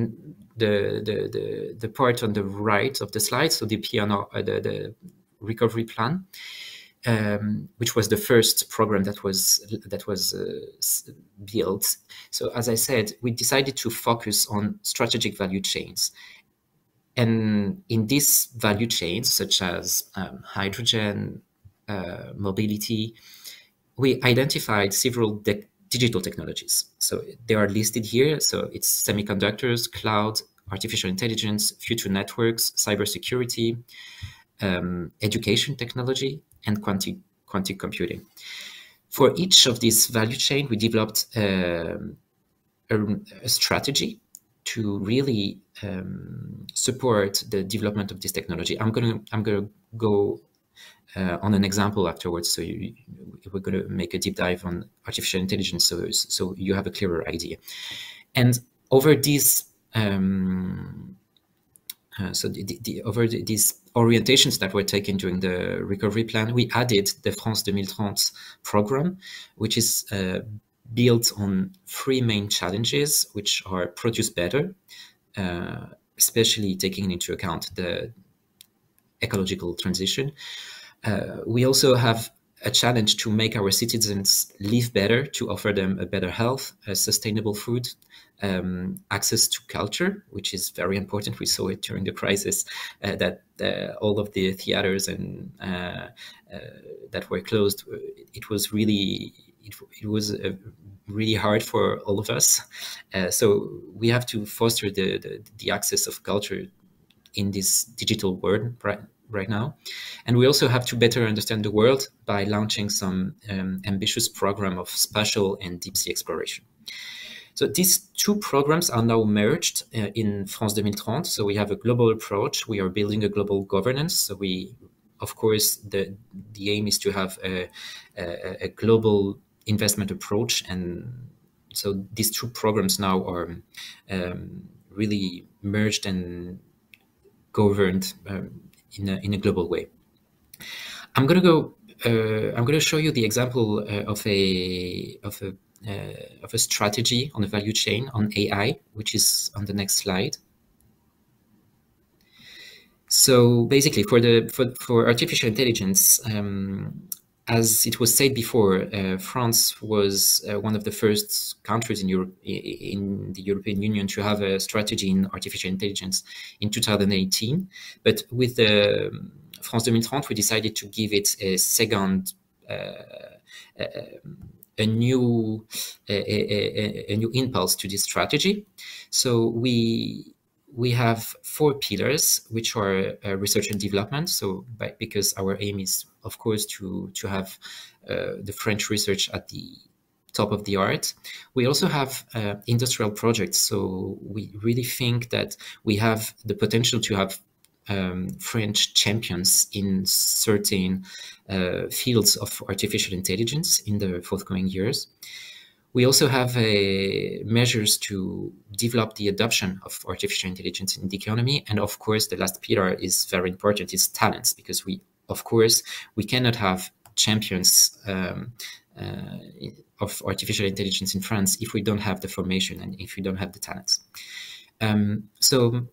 the part on the right of the slide. So the PNR, the recovery plan, which was the first program that was built. So as I said, we decided to focus on strategic value chains. And in these value chains, such as hydrogen, mobility, we identified several digital technologies. So they are listed here. So it's semiconductors, cloud, artificial intelligence, future networks, cybersecurity, education technology, and quantum computing. For each of these value chain, we developed a strategy to really support the development of this technology. I'm gonna go on an example afterwards. So we're gonna make a deep dive on artificial intelligence, so you have a clearer idea. And over these these orientations that were taken during the recovery plan, we added the France 2030 program, which is built on 3 main challenges, which are produce better, especially taking into account the ecological transition. We also have a challenge to make our citizens live better, to offer them a better health, sustainable food, access to culture, which is very important. We saw it during the crisis, that all of the theaters and that were closed, it was really really hard for all of us. So we have to foster the access of culture in this digital world right now. And we also have to better understand the world by launching some ambitious program of spatial and deep sea exploration. So these 2 programs are now merged in France 2030. So we have a global approach. We are building a global governance. So of course, the aim is to have a global investment approach. And so these 2 programs now are really merged and governed in a global way. I'm going to show you the example of a strategy on the value chain on AI, which is on the next slide. So basically, for artificial intelligence, as it was said before, France was one of the first countries in Europe, in the European Union, to have a strategy in artificial intelligence in 2018. But with the France 2030, we decided to give it a second, a new impulse to this strategy. So we have 4 pillars, which are research and development. So because our aim is, of course, to have the French research at the top of the art. We also have industrial projects. So we really think that we have the potential to have French champions in certain fields of artificial intelligence in the forthcoming years. We also have measures to develop the adoption of artificial intelligence in the economy. And of course, the last pillar is very important, is talents, because we cannot have champions of artificial intelligence in France if we don't have the formation and if we don't have the talents. So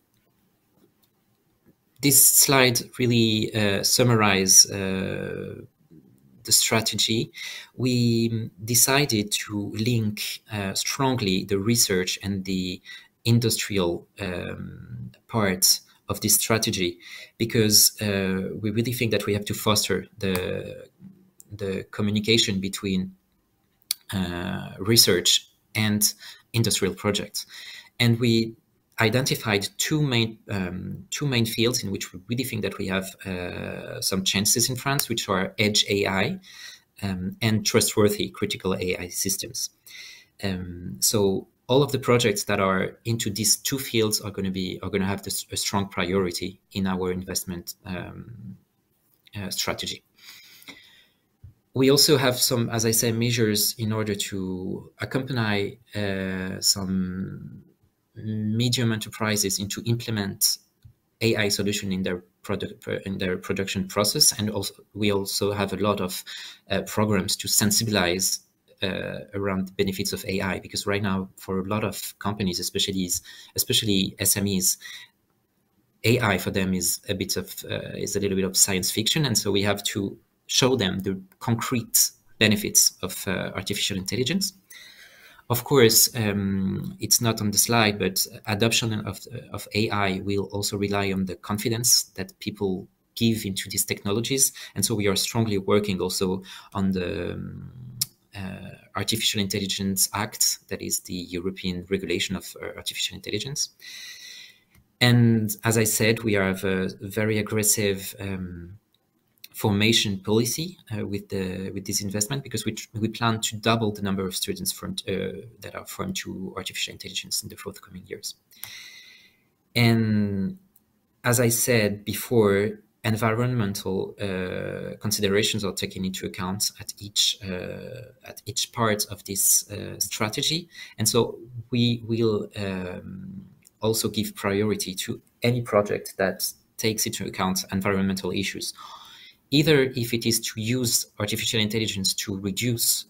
this slide really summarizes the strategy. We decided to link strongly the research and the industrial part of this strategy, because we really think that we have to foster the communication between research and industrial projects. And we identified two main fields in which we really think that we have some chances in France, which are edge AI and trustworthy critical AI systems. So all of the projects that are into these 2 fields are going to have a strong priority in our investment strategy. We also have some, as I said, measures in order to accompany some medium enterprises into implement AI solution in their production process, and also we also have a lot of programs to sensibilize around the benefits of AI, because right now for a lot of companies, especially SMEs, AI for them is a little bit of science fiction, and so we have to show them the concrete benefits of artificial intelligence. Of course, it's not on the slide, but adoption of AI will also rely on the confidence that people give into these technologies. And so we are strongly working also on the Artificial Intelligence Act, that is the European regulation of artificial intelligence. And as I said, we have a very aggressive formation policy with this investment, because we plan to double the number of students that are formed to artificial intelligence in the forthcoming years. And as I said before, environmental considerations are taken into account at each part of this strategy, and so we will also give priority to any project that takes into account environmental issues, either if it is to use artificial intelligence to reduce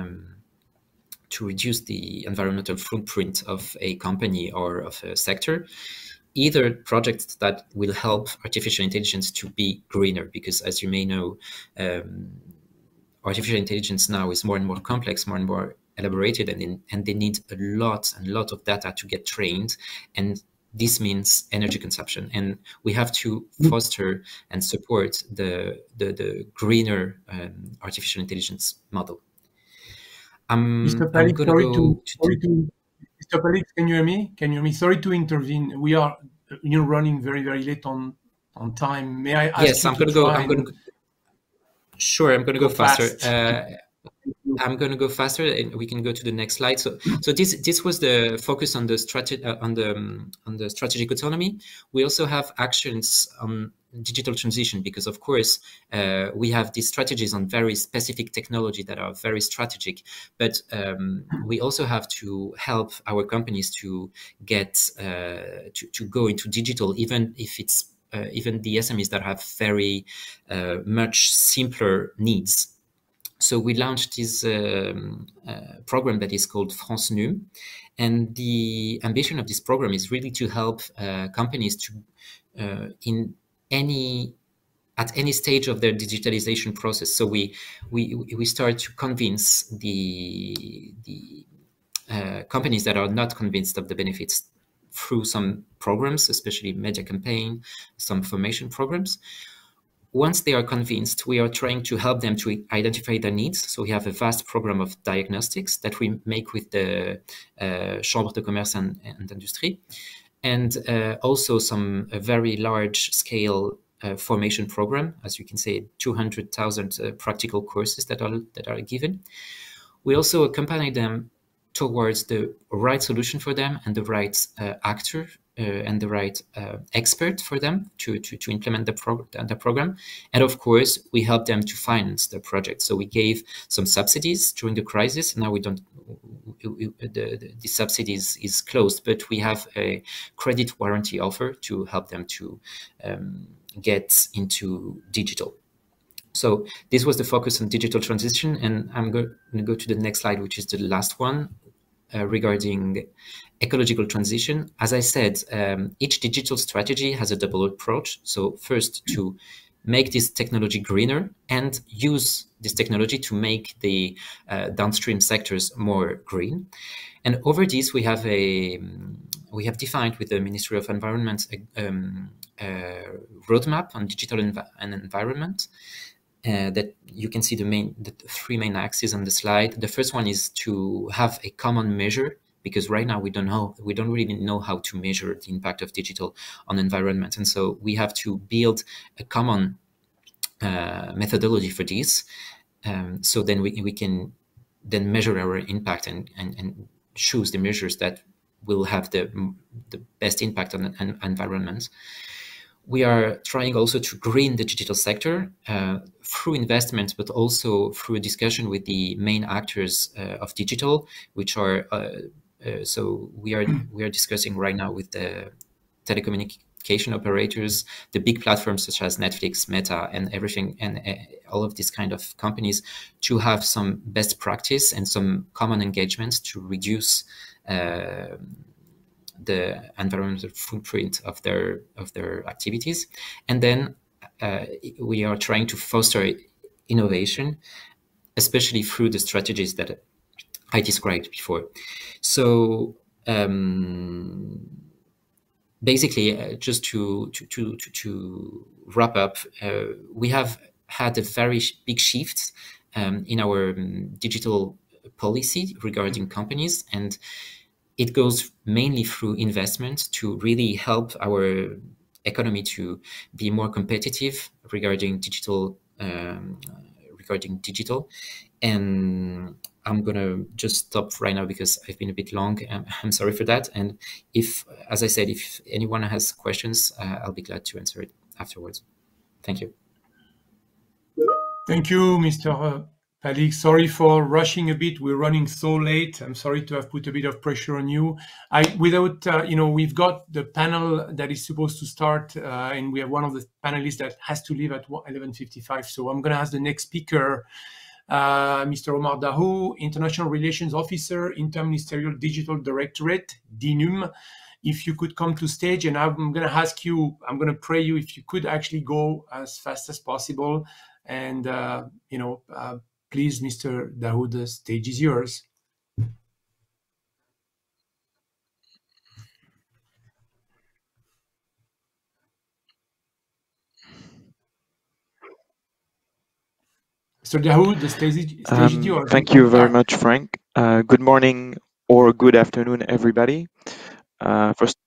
the environmental footprint of a company or of a sector, either projects that will help artificial intelligence to be greener, because as you may know, artificial intelligence now is more and more complex, more and more elaborated, and they need a lot of data to get trained, and this means energy consumption, and we have to foster and support the greener artificial intelligence model. Mr. Palix, Mr. Palix, can you hear me? Sorry to intervene. We are running very late on time. May I ask yes, you I'm going to go faster. I'm going to go faster, and we can go to the next slide. So this was the focus on the strategic autonomy. We also have actions on digital transition, because of course we have these strategies on very specific technology that are very strategic, but we also have to help our companies to get to go into digital, even if it's even the SMEs that have very much simpler needs. So we launched this program that is called France NUM, and the ambition of this program is really to help companies to at any stage of their digitalization process. So we start to convince the companies that are not convinced of the benefits through some programs, especially media campaign, some formation programs. Once they are convinced, we are trying to help them to identify their needs. So we have a vast program of diagnostics that we make with the Chambre de Commerce and Industrie, and also a very large scale formation program, as you can say, 200,000 practical courses that are given. We also accompany them towards the right solution for them and the right actor and the right expert for them to implement the program. And of course, we help them to finance the project. So we gave some subsidies during the crisis. Now we don't. The subsidies is closed, but we have a credit warranty offer to help them to get into digital. So this was the focus on digital transition, and I'm going to go to the next slide, which is the last one regarding ecological transition. As I said, each digital strategy has a double approach. So first, to make this technology greener and use this technology to make the downstream sectors more green. And over this, we have defined with the Ministry of Environment a roadmap on digital and environment. That you can see the three main axes on the slide. The first one is to have a common measure, because right now we don't really know how to measure the impact of digital on environment, and so we have to build a common methodology for this. So then we can then measure our impact and choose the measures that will have the best impact on the environment. We are trying also to green the digital sector through investments, but also through a discussion with the main actors of digital, which are so we are discussing right now with the telecommunication operators, the big platforms such as Netflix, Meta, and everything, and all of these kind of companies, to have some best practice and some common engagements to reduce the environmental footprint of their activities. And then we are trying to foster innovation, especially through the strategies that I described before. So basically, just to wrap up, we have had a very big shift in our digital policy regarding companies, and it goes mainly through investment to really help our economy to be more competitive regarding digital. And I'm gonna just stop right now because I've been a bit long. I'm sorry for that. And as I said, if anyone has questions, I'll be glad to answer it afterwards. Thank you. Thank you, Mr. Palik. Sorry for rushing a bit. We're running so late. I'm sorry to have put a bit of pressure on you. We've got the panel that is supposed to start, and we have one of the panelists that has to leave at 11:55. So I'm going to ask the next speaker, Mr. Omar Dahoud, International Relations Officer, Interministerial Digital Directorate, DINUM. If you could come to stage, and I'm going to ask you, I'm going to pray you if you could actually go as fast as possible. And, please, Mr. Dahoud, the stage is yours. Mr. Dahoud, the stage is yours. Thank you very much, Frank. Good morning or good afternoon, everybody. First,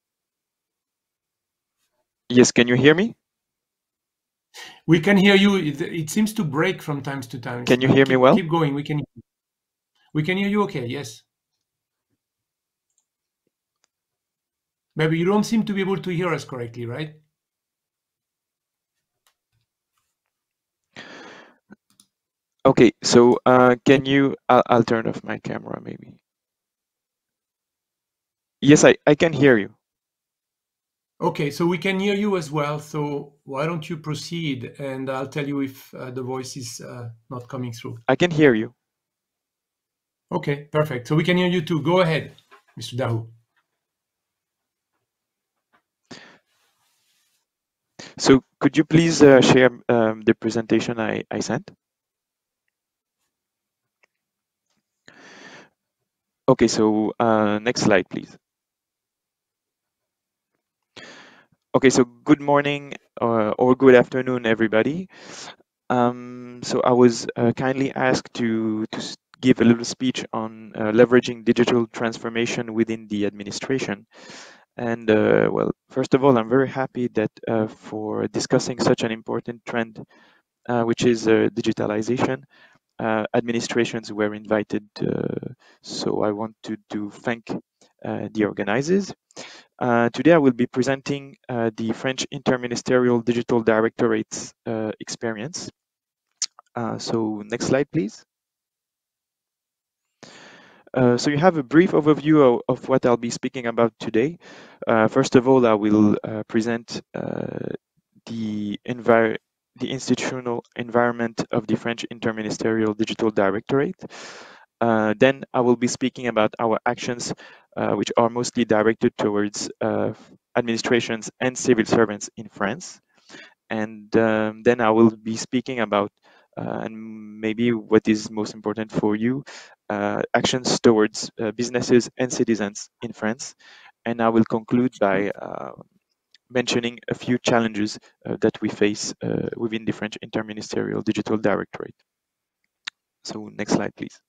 yes, can you hear me? We can hear you. It seems to break from time to time. Can you hear me well? Keep going. We can hear you okay, yes. Maybe you don't seem to be able to hear us correctly, right? Okay, so can you, I'll turn off my camera maybe. Yes, I can hear you. Okay, so we can hear you as well. So why don't you proceed, and I'll tell you if the voice is not coming through. I can hear you. Okay, perfect. So we can hear you too. Go ahead, Mr. Dahoud. So could you please share the presentation I sent? Okay, so next slide, please. Okay, so good morning or good afternoon, everybody. So I was kindly asked to give a little speech on leveraging digital transformation within the administration. And well, first of all, I'm very happy that for discussing such an important trend, which is digitalization, administrations were invited. So I want to thank the organizers. Today I will be presenting the French Interministerial Digital Directorate's experience. So next slide, please. So you have a brief overview of what I'll be speaking about today. First of all, I will present the institutional environment of the French Interministerial Digital Directorate. Then I will be speaking about our actions, which are mostly directed towards administrations and civil servants in France. And then I will be speaking about, and maybe what is most important for you, actions towards businesses and citizens in France. And I will conclude by mentioning a few challenges that we face within the French Interministerial Digital Directorate. So next slide, please.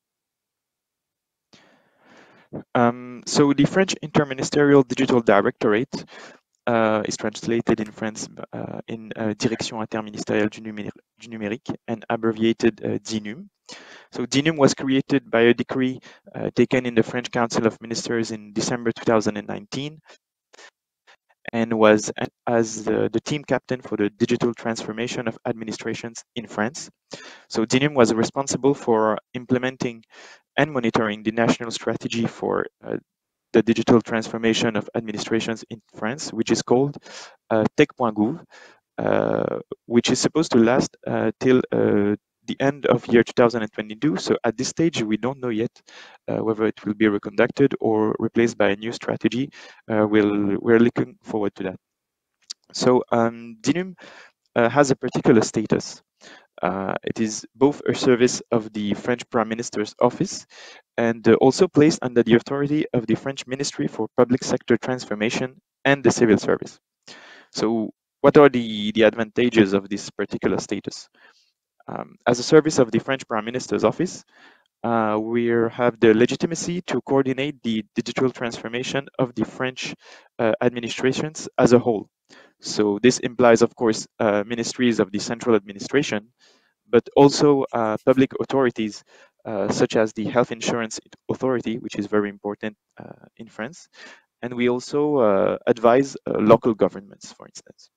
So the French Interministerial Digital Directorate is translated in France in Direction Interministérielle du Numérique and abbreviated DINUM. So DINUM was created by a decree taken in the French Council of Ministers in December 2019 and was as the team captain for the digital transformation of administrations in France. So DINUM was responsible for implementing and monitoring the national strategy for the digital transformation of administrations in France, which is called Tech.gouv, which is supposed to last till the end of year 2022. So at this stage, we don't know yet whether it will be reconducted or replaced by a new strategy. We're looking forward to that. So DINUM has a particular status. It is both a service of the French Prime Minister's office and also placed under the authority of the French Ministry for Public Sector Transformation and the Civil Service. So what are the advantages of this particular status? As a service of the French Prime Minister's office, we have the legitimacy to coordinate the digital transformation of the French administrations as a whole. So this implies, of course, ministries of the central administration, but also public authorities such as the Health Insurance Authority, which is very important in France. And we also advise local governments, for instance.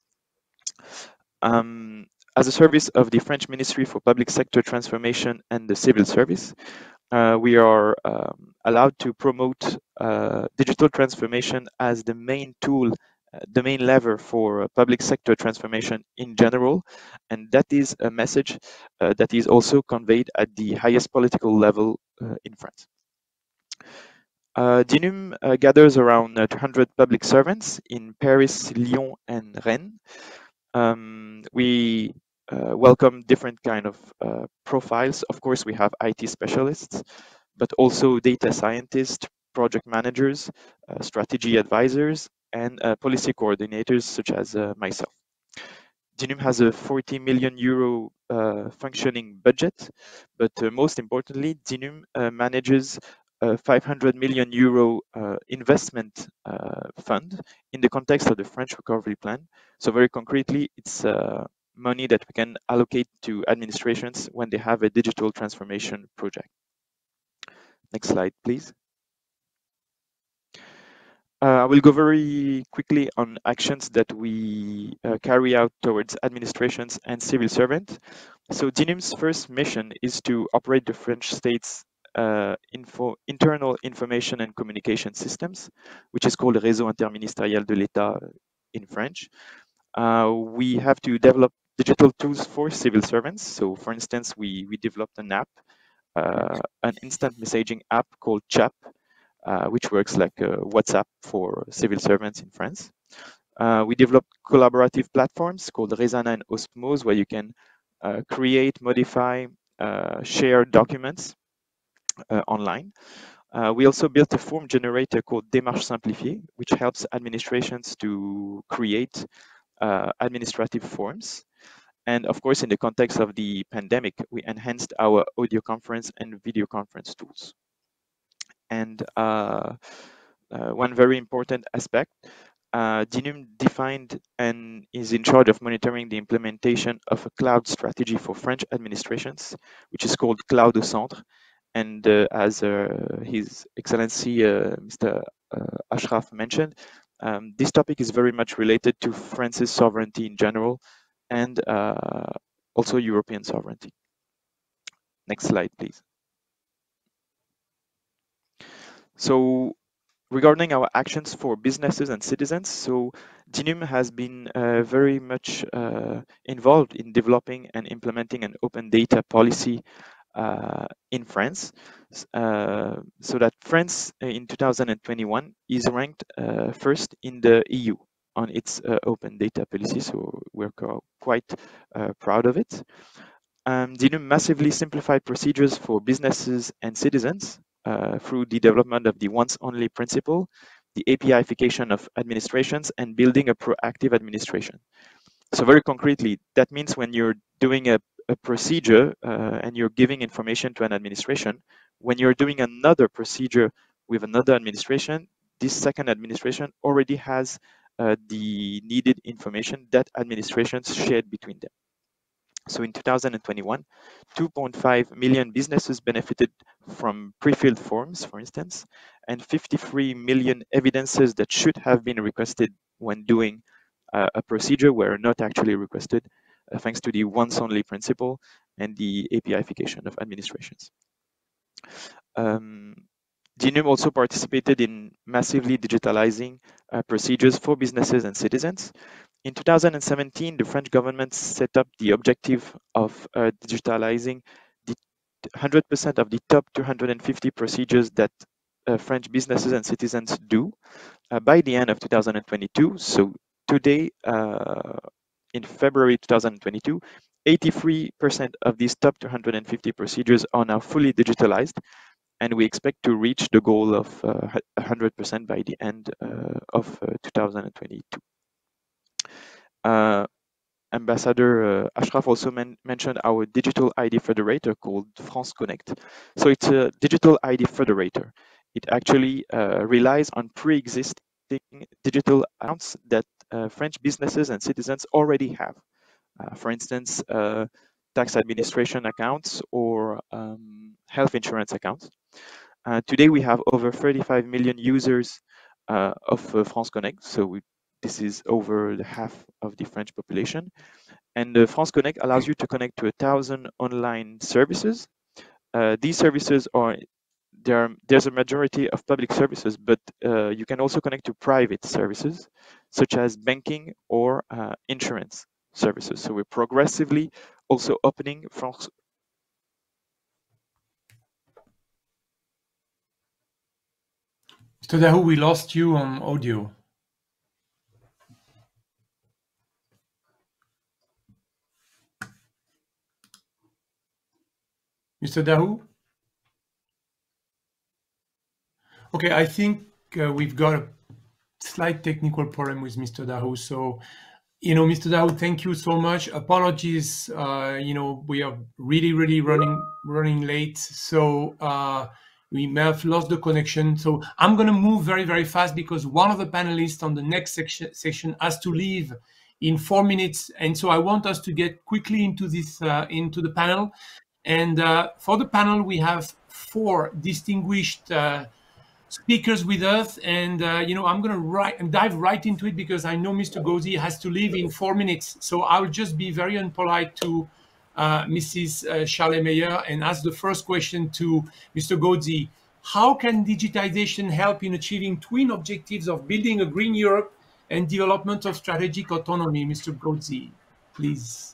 As a service of the French Ministry for Public Sector Transformation and the Civil Service, we are allowed to promote digital transformation as the main tool, the main lever for public sector transformation in general. And that is a message that is also conveyed at the highest political level in France. DINUM gathers around 200 public servants in Paris, Lyon, and Rennes. We welcome different kind of profiles. Of course, we have IT specialists, but also data scientists, project managers, strategy advisors, and policy coordinators such as myself. DINUM has a 40 million euro functioning budget, but most importantly, DINUM manages a 500 million euro investment fund in the context of the French Recovery Plan. So very concretely, it's money that we can allocate to administrations when they have a digital transformation project. Next slide, please. I will go very quickly on actions that we carry out towards administrations and civil servants. So DINUM's first mission is to operate the French state's internal information and communication systems, which is called Réseau Interministériel de l'État in French. We have to develop digital tools for civil servants. So for instance, we developed an app, an instant messaging app called CHAP, which works like WhatsApp for civil servants in France. We developed collaborative platforms called Resana and Osmose, where you can create, modify, share documents online. We also built a form generator called Démarche Simplifiée, which helps administrations to create administrative forms. And of course, in the context of the pandemic, we enhanced our audio conference and video conference tools. And one very important aspect, DINUM defined and is in charge of monitoring the implementation of a cloud strategy for French administrations, which is called Cloud au Centre. And as His Excellency Mr. Ashraf mentioned, this topic is very much related to France's sovereignty in general and also European sovereignty. Next slide, please. So regarding our actions for businesses and citizens, so DINUM has been very much involved in developing and implementing an open data policy in France, so that France in 2021 is ranked first in the EU on its open data policy, so we're quite proud of it. DINUM massively simplified procedures for businesses and citizens through the development of the once-only principle, the API-ification of administrations, and building a proactive administration. So very concretely, that means when you're doing a procedure and you're giving information to an administration, when you're doing another procedure with another administration, this second administration already has the needed information that administrations shared between them. So in 2021, 2.5 million businesses benefited from pre-filled forms, for instance, and 53 million evidences that should have been requested when doing a procedure were not actually requested, thanks to the once-only principle and the API-ification of administrations. DINUM also participated in massively digitalizing procedures for businesses and citizens. In 2017, the French government set up the objective of digitalizing the 100% of the top 250 procedures that French businesses and citizens do by the end of 2022. So today, in February 2022, 83% of these top 250 procedures are now fully digitalized, and we expect to reach the goal of 100% by the end of 2022. Ambassador Ashraf also mentioned our digital ID federator called France Connect. So it's a digital ID federator. It actually relies on pre-existing digital accounts that French businesses and citizens already have. For instance, tax administration accounts or health insurance accounts. Today we have over 35 million users of France Connect, so this is over the half of the French population. And France Connect allows you to connect to 1,000 online services. These services are, there's a majority of public services, but you can also connect to private services, such as banking or insurance services. So we're progressively also opening France. Mr. Dahoud, we lost you on audio. Mr. Dahoud? Okay, I think we've got a slight technical problem with Mr. Dahoud. So, Mr. Dahoud, thank you so much. Apologies, we are really running late. So we may have lost the connection. So I'm going to move very, very fast because one of the panelists on the next section has to leave in 4 minutes. And so I want us to get quickly into this, into the panel. And for the panel, we have 4 distinguished speakers with us. And, I'm going to dive right into it because I know Mr. Gauzy has to leave in 4 minutes. So I'll just be very unpolite to Mrs. Charlet-Meyer and ask the first question to Mr. Gauzy. How can digitization help in achieving twin objectives of building a green Europe and development of strategic autonomy? Mr. Gauzy, please.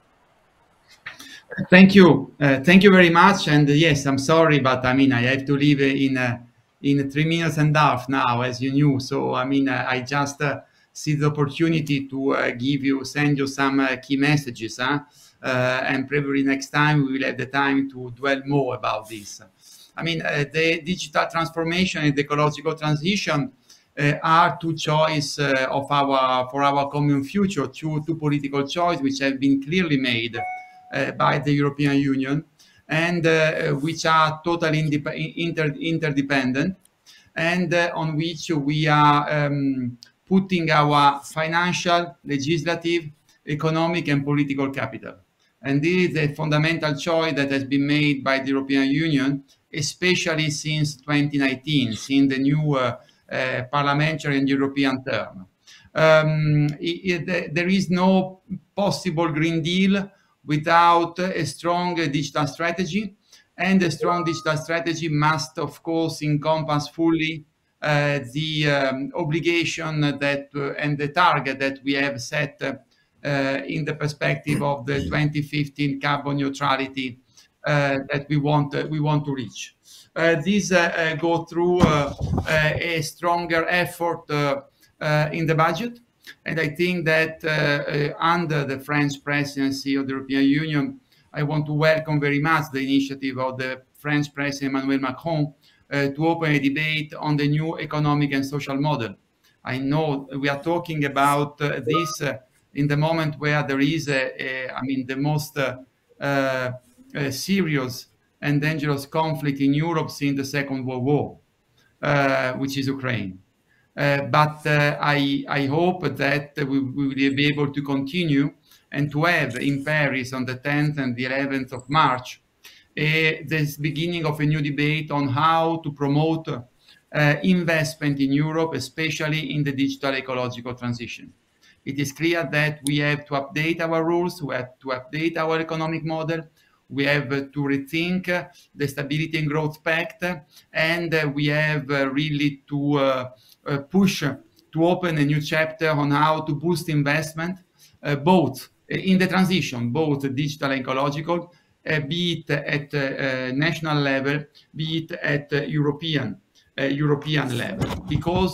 Thank you. Thank you very much. And yes, I'm sorry, but I have to leave in 3 minutes and a half now, as you knew. So I just see the opportunity to send you some key messages, and probably next time we will have the time to dwell more about this. I mean, the digital transformation and the ecological transition are two choices for our common future, two political choices which have been clearly made by the European Union, and which are totally interdependent, and on which we are putting our financial, legislative, economic, and political capital. And this is a fundamental choice that has been made by the European Union, especially since 2019, since the new parliamentary and European term. There is no possible Green Deal without a strong digital strategy, and a strong digital strategy must, of course, encompass fully the obligation that and the target that we have set in the perspective of the 2050 carbon neutrality that we want to reach. These go through a stronger effort in the budget, and I think that under the French presidency of the European Union, I want to welcome very much the initiative of the French President Emmanuel Macron to open a debate on the new economic and social model. I know we are talking about this in the moment where there is the most serious and dangerous conflict in Europe since the Second World War, which is Ukraine. But I hope that we will be able to continue and to have in Paris on the 10th and the 11th of March this beginning of a new debate on how to promote investment in Europe, especially in the digital ecological transition. It is clear that we have to update our rules, we have to update our economic model, we have to rethink the Stability and Growth Pact, and we have really to push to open a new chapter on how to boost investment, both in the transition, both digital and ecological, be it at national level, be it at European level, because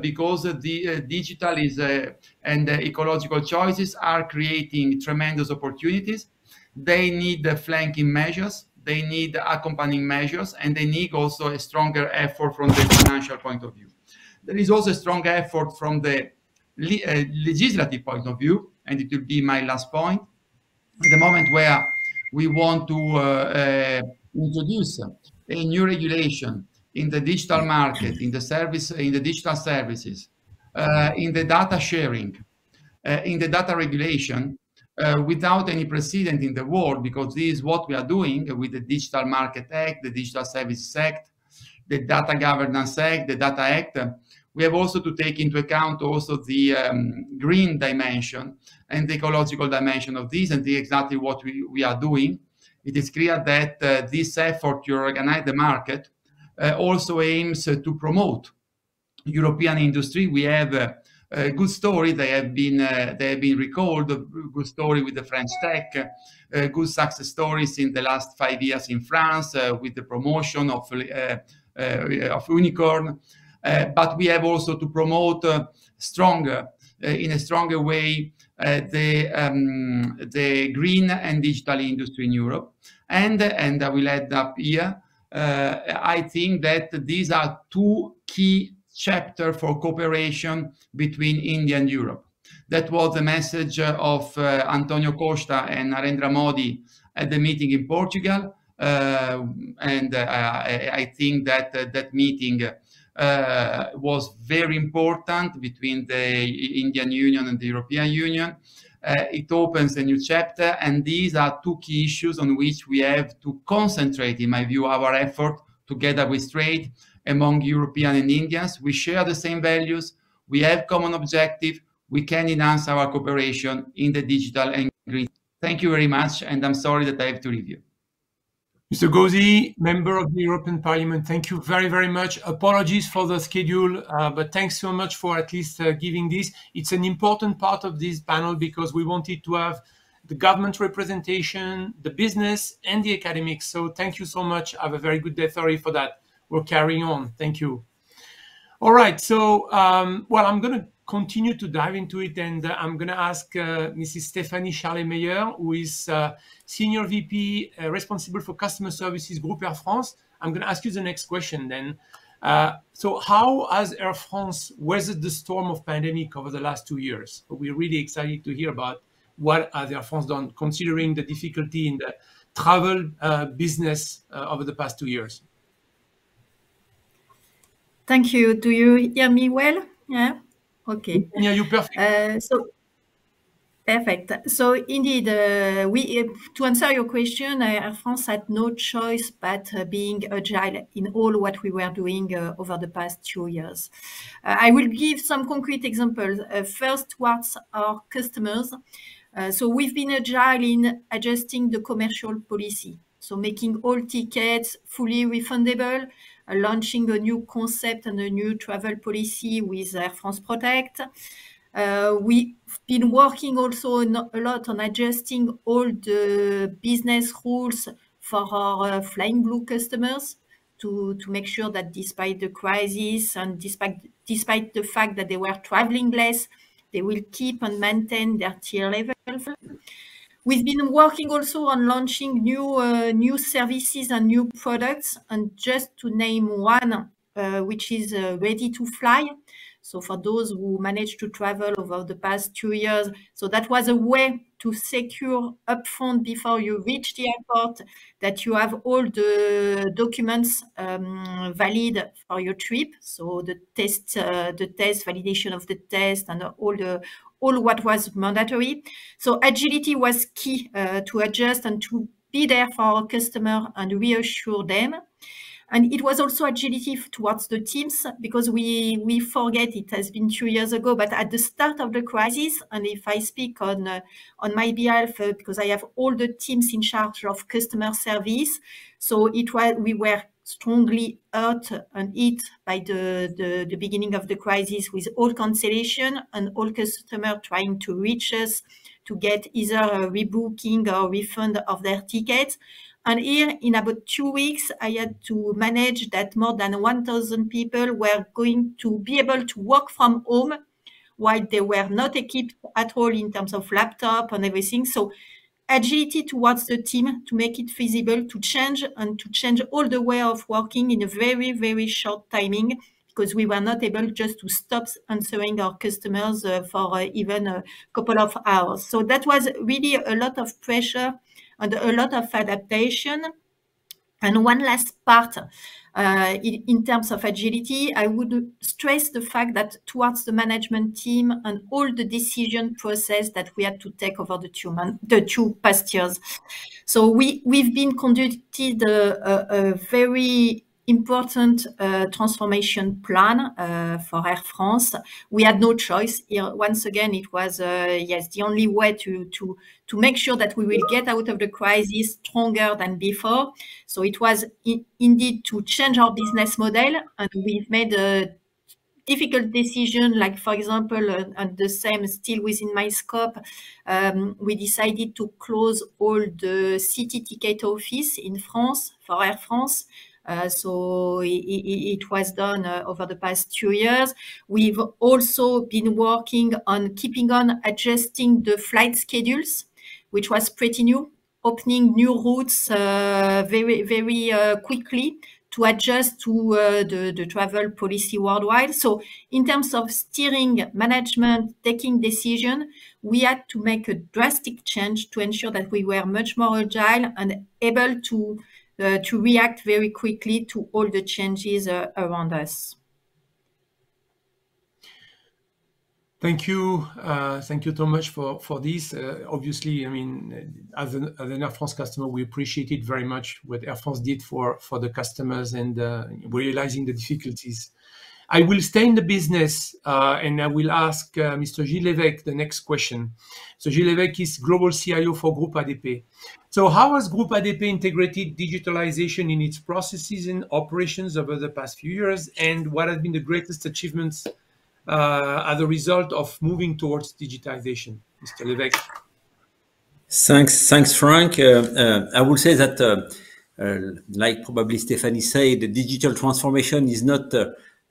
the digital is and the ecological choices are creating tremendous opportunities. They need the flanking measures, they need accompanying measures, and they need also a stronger effort from the financial point of view. There is also a strong effort from the legislative point of view, and it will be my last point. At the moment where we want to introduce a new regulation in the digital market, in the digital services, in the data sharing, in the data regulation, without any precedent in the world, because this is what we are doing with the Digital Market Act, the Digital Services Act, the Data Governance Act, the Data Act. We have also to take into account also the green dimension and the ecological dimension of this, and exactly what we are doing. It is clear that this effort to organize the market also aims to promote European industry. We have a good story. They have been recalled. A good story with the French tech. Good success stories in the last 5 years in France with the promotion of Unicorn. But we have also to promote in a stronger way the green and digital industry in Europe. And I will add up here. I think that these are two key chapters for cooperation between India and Europe. That was the message of Antonio Costa and Narendra Modi at the meeting in Portugal. And I think that that meeting was very important between the Indian Union and the European Union. It opens a new chapter, and these are two key issues on which we have to concentrate, in my view, our effort together with trade among European and Indians. We share the same values, we have common objective, we can enhance our cooperation in the digital and green. Thank you very much, and I'm sorry that I have to leave you. Mr. Gauzy, member of the European Parliament, thank you very, very much. Apologies for the schedule, but thanks so much for at least giving this. It's an important part of this panel because we wanted to have the government representation, the business, and the academics. So thank you so much. Have a very good day. Sorry for that. We're carrying on. Thank you. All right. So, well, I'm going to continue to dive into it, and I'm going to ask Mrs. Stéphanie Charlet-Meyer, who is Senior VP responsible for Customer Services Group Air France. I'm going to ask you the next question then. So how has Air France weathered the storm of pandemic over the last 2 years? We're really excited to hear about what has Air France done, considering the difficulty in the travel business over the past 2 years. Thank you. Do you hear me well? Yeah. Okay. Yeah, you perfect. Perfect. So indeed, to answer your question, Air France had no choice but being agile in all what we were doing over the past 2 years. I will give some concrete examples. First, towards our customers. So we've been agile in adjusting the commercial policy. So making all tickets fully refundable, launching a new concept and a new travel policy with Air France Protect. We've been working also a lot on adjusting all the business rules for our Flying Blue customers to make sure that despite the crisis and despite the fact that they were traveling less, they will keep and maintain their tier level. We've been working also on launching new services and new products, and just to name one, which is Ready to Fly. So for those who managed to travel over the past 2 years, so that was a way to secure upfront before you reach the airport that you have all the documents valid for your trip. So the test validation of the test, and all what was mandatory. So agility was key to adjust and to be there for our customer and reassure them. And it was also agility towards the teams, because we forget it has been 2 years ago, but at the start of the crisis, and if I speak on my behalf, because I have all the teams in charge of customer service, so we were strongly hurt and hit by the beginning of the crisis, with all cancellation and all customers trying to reach us to get either a rebooking or refund of their tickets. And here, in about 2 weeks, I had to manage that more than 1,000 people were going to be able to work from home, while they were not equipped at all in terms of laptop and everything. So agility towards the team to make it feasible to change all the way of working in a very, very short timing, because we were not able just to stop answering our customers for even a couple of hours. So that was really a lot of pressure and a lot of adaptation. And one last part, in terms of agility, I would stress the fact that towards the management team and all the decision process that we had to take over the 2 past years. So we've been conducted a very important transformation plan for Air France. We had no choice. Here, once again, it was the only way to make sure that we will get out of the crisis stronger than before. So it was indeed to change our business model, and we've made a difficult decision, like for example, and the same still within my scope, we decided to close all the city ticket office in France for Air France. So it was done over the past 2 years. We've also been working on keeping on adjusting the flight schedules, which was pretty new, opening new routes very, very quickly to adjust to the travel policy worldwide. So in terms of steering, management, taking decision, we had to make a drastic change to ensure that we were much more agile and able to react very quickly to all the changes around us. Thank you so much for this. Obviously, I mean, as an Air France customer, we appreciate it very much what Air France did for the customers, and realizing the difficulties. I will stay in the business, and I will ask Mr. Gilles Lévesque the next question. So Gilles Lévesque is Global CIO for Groupe ADP. So how has Groupe ADP integrated digitalization in its processes and operations over the past few years, and what have been the greatest achievements as a result of moving towards digitization? Mr. Lévesque. Thanks, Frank. I would say that, like probably Stéphanie said, the digital transformation is not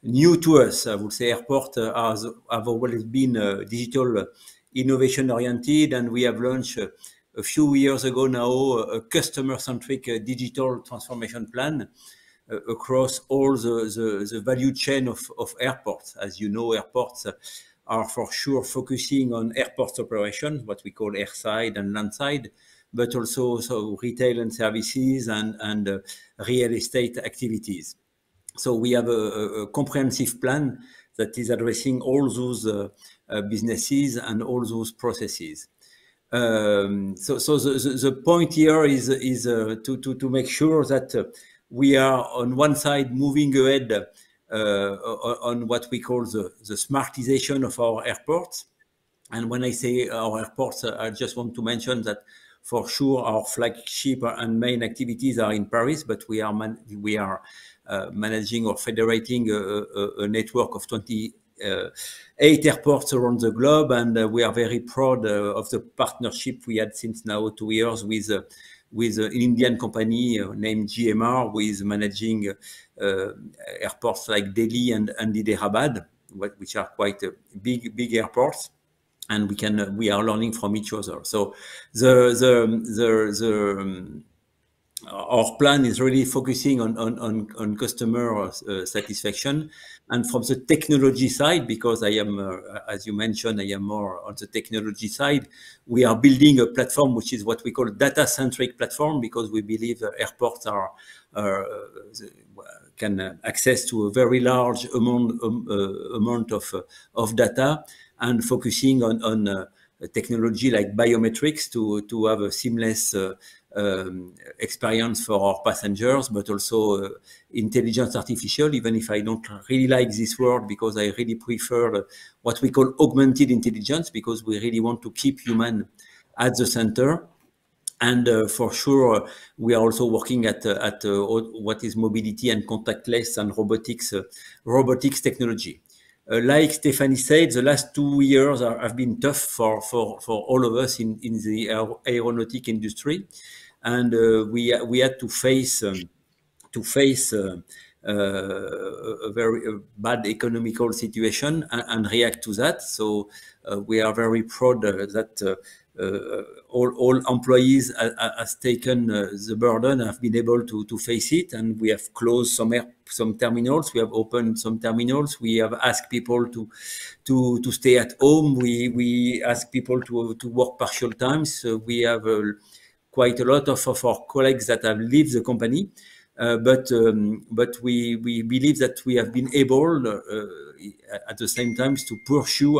new to us. I would say airport have always been digital innovation oriented, and we have launched a few years ago now a customer-centric digital transformation plan across all the value chain of airports. As you know, airports are for sure focusing on airport operations, what we call airside and landside, but also retail and services and real estate activities. So we have a comprehensive plan that is addressing all those businesses and all those processes. So the point here is to make sure that we are on one side moving ahead on what we call the smartization of our airports. And when I say our airports, I just want to mention that for sure our flagship and main activities are in Paris, but we are managing or federating a network of 28 airports around the globe, and we are very proud of the partnership we had since now 2 years with an Indian company named GMR, who is managing airports like Delhi and Hyderabad, which are quite big airports. And we are learning from each other. So our plan is really focusing on customer satisfaction, and from the technology side, because I am, as you mentioned, I am more on the technology side. We are building a platform which is what we call data-centric platform, because we believe airports can access to a very large amount of data, and focusing on technology like biometrics to have a seamless experience for our passengers, but also intelligence artificial, even if I don't really like this word, because I really prefer what we call augmented intelligence, because we really want to keep human at the center. And for sure, we are also working at what is mobility and contactless and robotics technology. Like Stephanie said, the last 2 years have been tough for all of us in the aeronautic industry, and we had to face a very bad economical situation and react to that. So we are very proud that all employees has taken the burden, have been able to face it, and we have closed some terminals, we have opened some terminals, we have asked people to stay at home, we ask people to work partial times. We have quite a lot of our colleagues that have left the company, but we believe that we have been able at the same time to pursue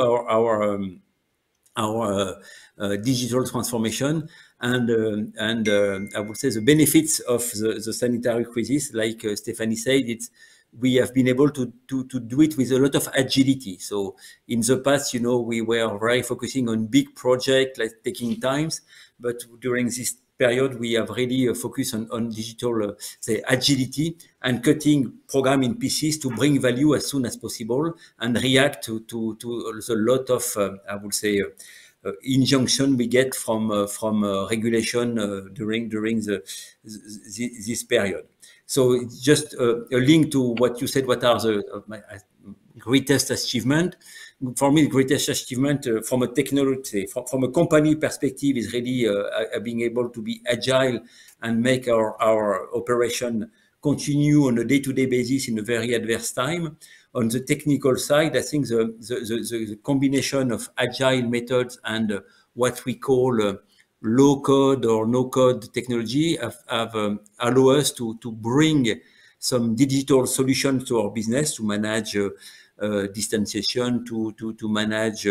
our digital transformation, and I would say the benefits of the sanitary crisis, like Stephanie said, we have been able to do it with a lot of agility. So in the past, we were very focusing on big projects, like taking times, but during this period, we have really focused on digital agility and cutting program in pieces to bring value as soon as possible and react to a lot of, I would say, injunction we get from regulation during this period. So just a link to what you said. What are my greatest achievement? For me, the greatest achievement from a technology, from a company perspective, is really being able to be agile and make our operation continue on a day-to-day basis in a very adverse time. On the technical side, I think the combination of agile methods and what we call low-code or no-code technology have allow us to bring some digital solutions to our business, to manage distanciation, to manage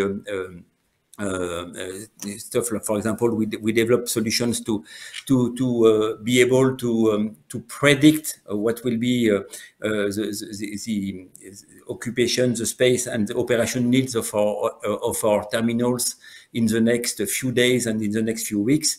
stuff. For example, we develop solutions to be able to predict what will be the occupation, the space, and the operation needs of our terminals in the next few days and in the next few weeks,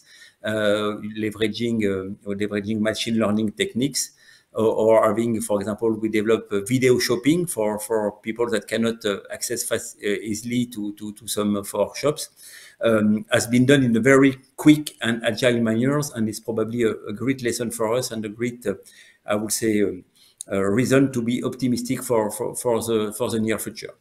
leveraging machine learning techniques. Or having, for example, we develop video shopping for people that cannot access easily to some of our shops. Has been done in a very quick and agile manner, and it's probably a great lesson for us and a great, I would say, reason to be optimistic for the near future.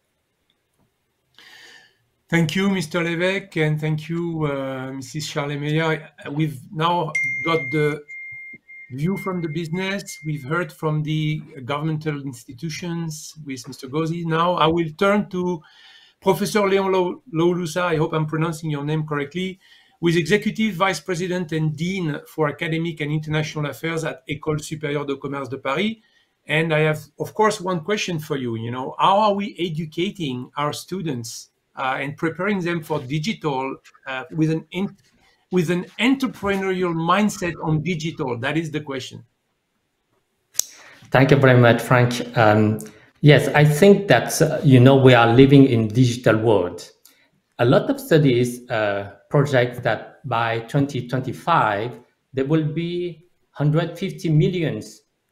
Thank you, Mr. Lévesque, and thank you, Mrs. Charlemagne. We've now got the view from the business. We've heard from the governmental institutions with Mr. Gauzy. Now I will turn to Professor Léon Laulusa, I hope I'm pronouncing your name correctly, who is Executive Vice President and Dean for Academic and International Affairs at École Supérieure de Commerce de Paris. And I have, of course, one question for you. How are we educating our students and preparing them for digital with an entrepreneurial mindset on digital? That is the question. Thank you very much, Frank. Yes, I think that, we are living in digital world. A lot of studies project that by 2025, there will be 150 million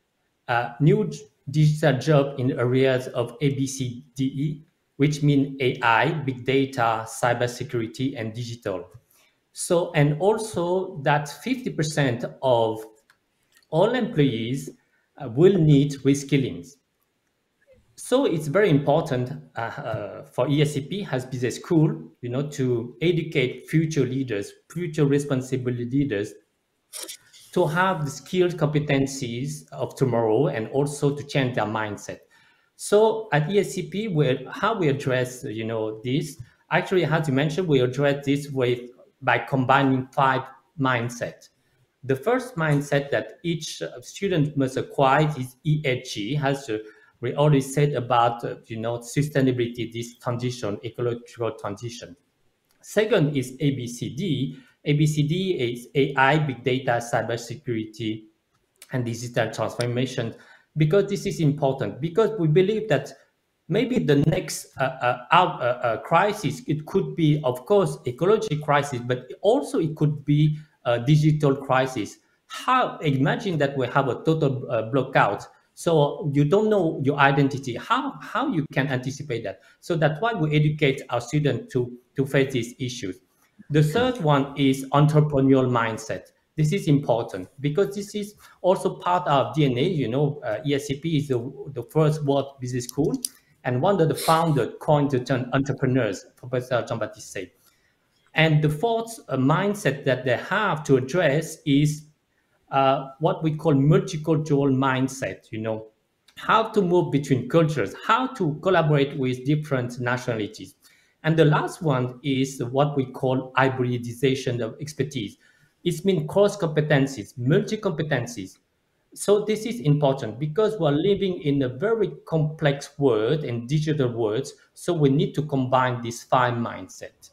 new digital jobs in areas of ABCDE, which mean AI, big data, cybersecurity, and digital. So, and also that 50% of all employees will need reskilling. So it's very important for ESCP as business school, to educate future leaders, future responsible leaders, to have the skilled competencies of tomorrow and also to change their mindset. So at ESCP, how we address, this, actually, as you mentioned, we address this by combining 5 mindsets. The first mindset that each student must acquire is ESG, as we already said about, sustainability, this transition, ecological transition. Second is ABCD. ABCD is AI, big data, cybersecurity, and digital transformation, because this is important, because we believe that maybe the next crisis, it could be, of course, ecology crisis, but also it could be a digital crisis. Imagine that we have a total blackout, so you don't know your identity. How you can anticipate that? So that's why we educate our students to face these issues. The third one is entrepreneurial mindset. This is important because this is also part of DNA. ESCP is the first world business school, and one of the founders coined the term entrepreneurs, Professor Jean-Baptiste Say. And the fourth mindset that they have to address is what we call multicultural mindset, how to move between cultures, how to collaborate with different nationalities. And the last one is what we call hybridization of expertise. It means cross competencies, multi competencies. So this is important because we're living in a very complex world and digital world. So we need to combine these 5 mindsets.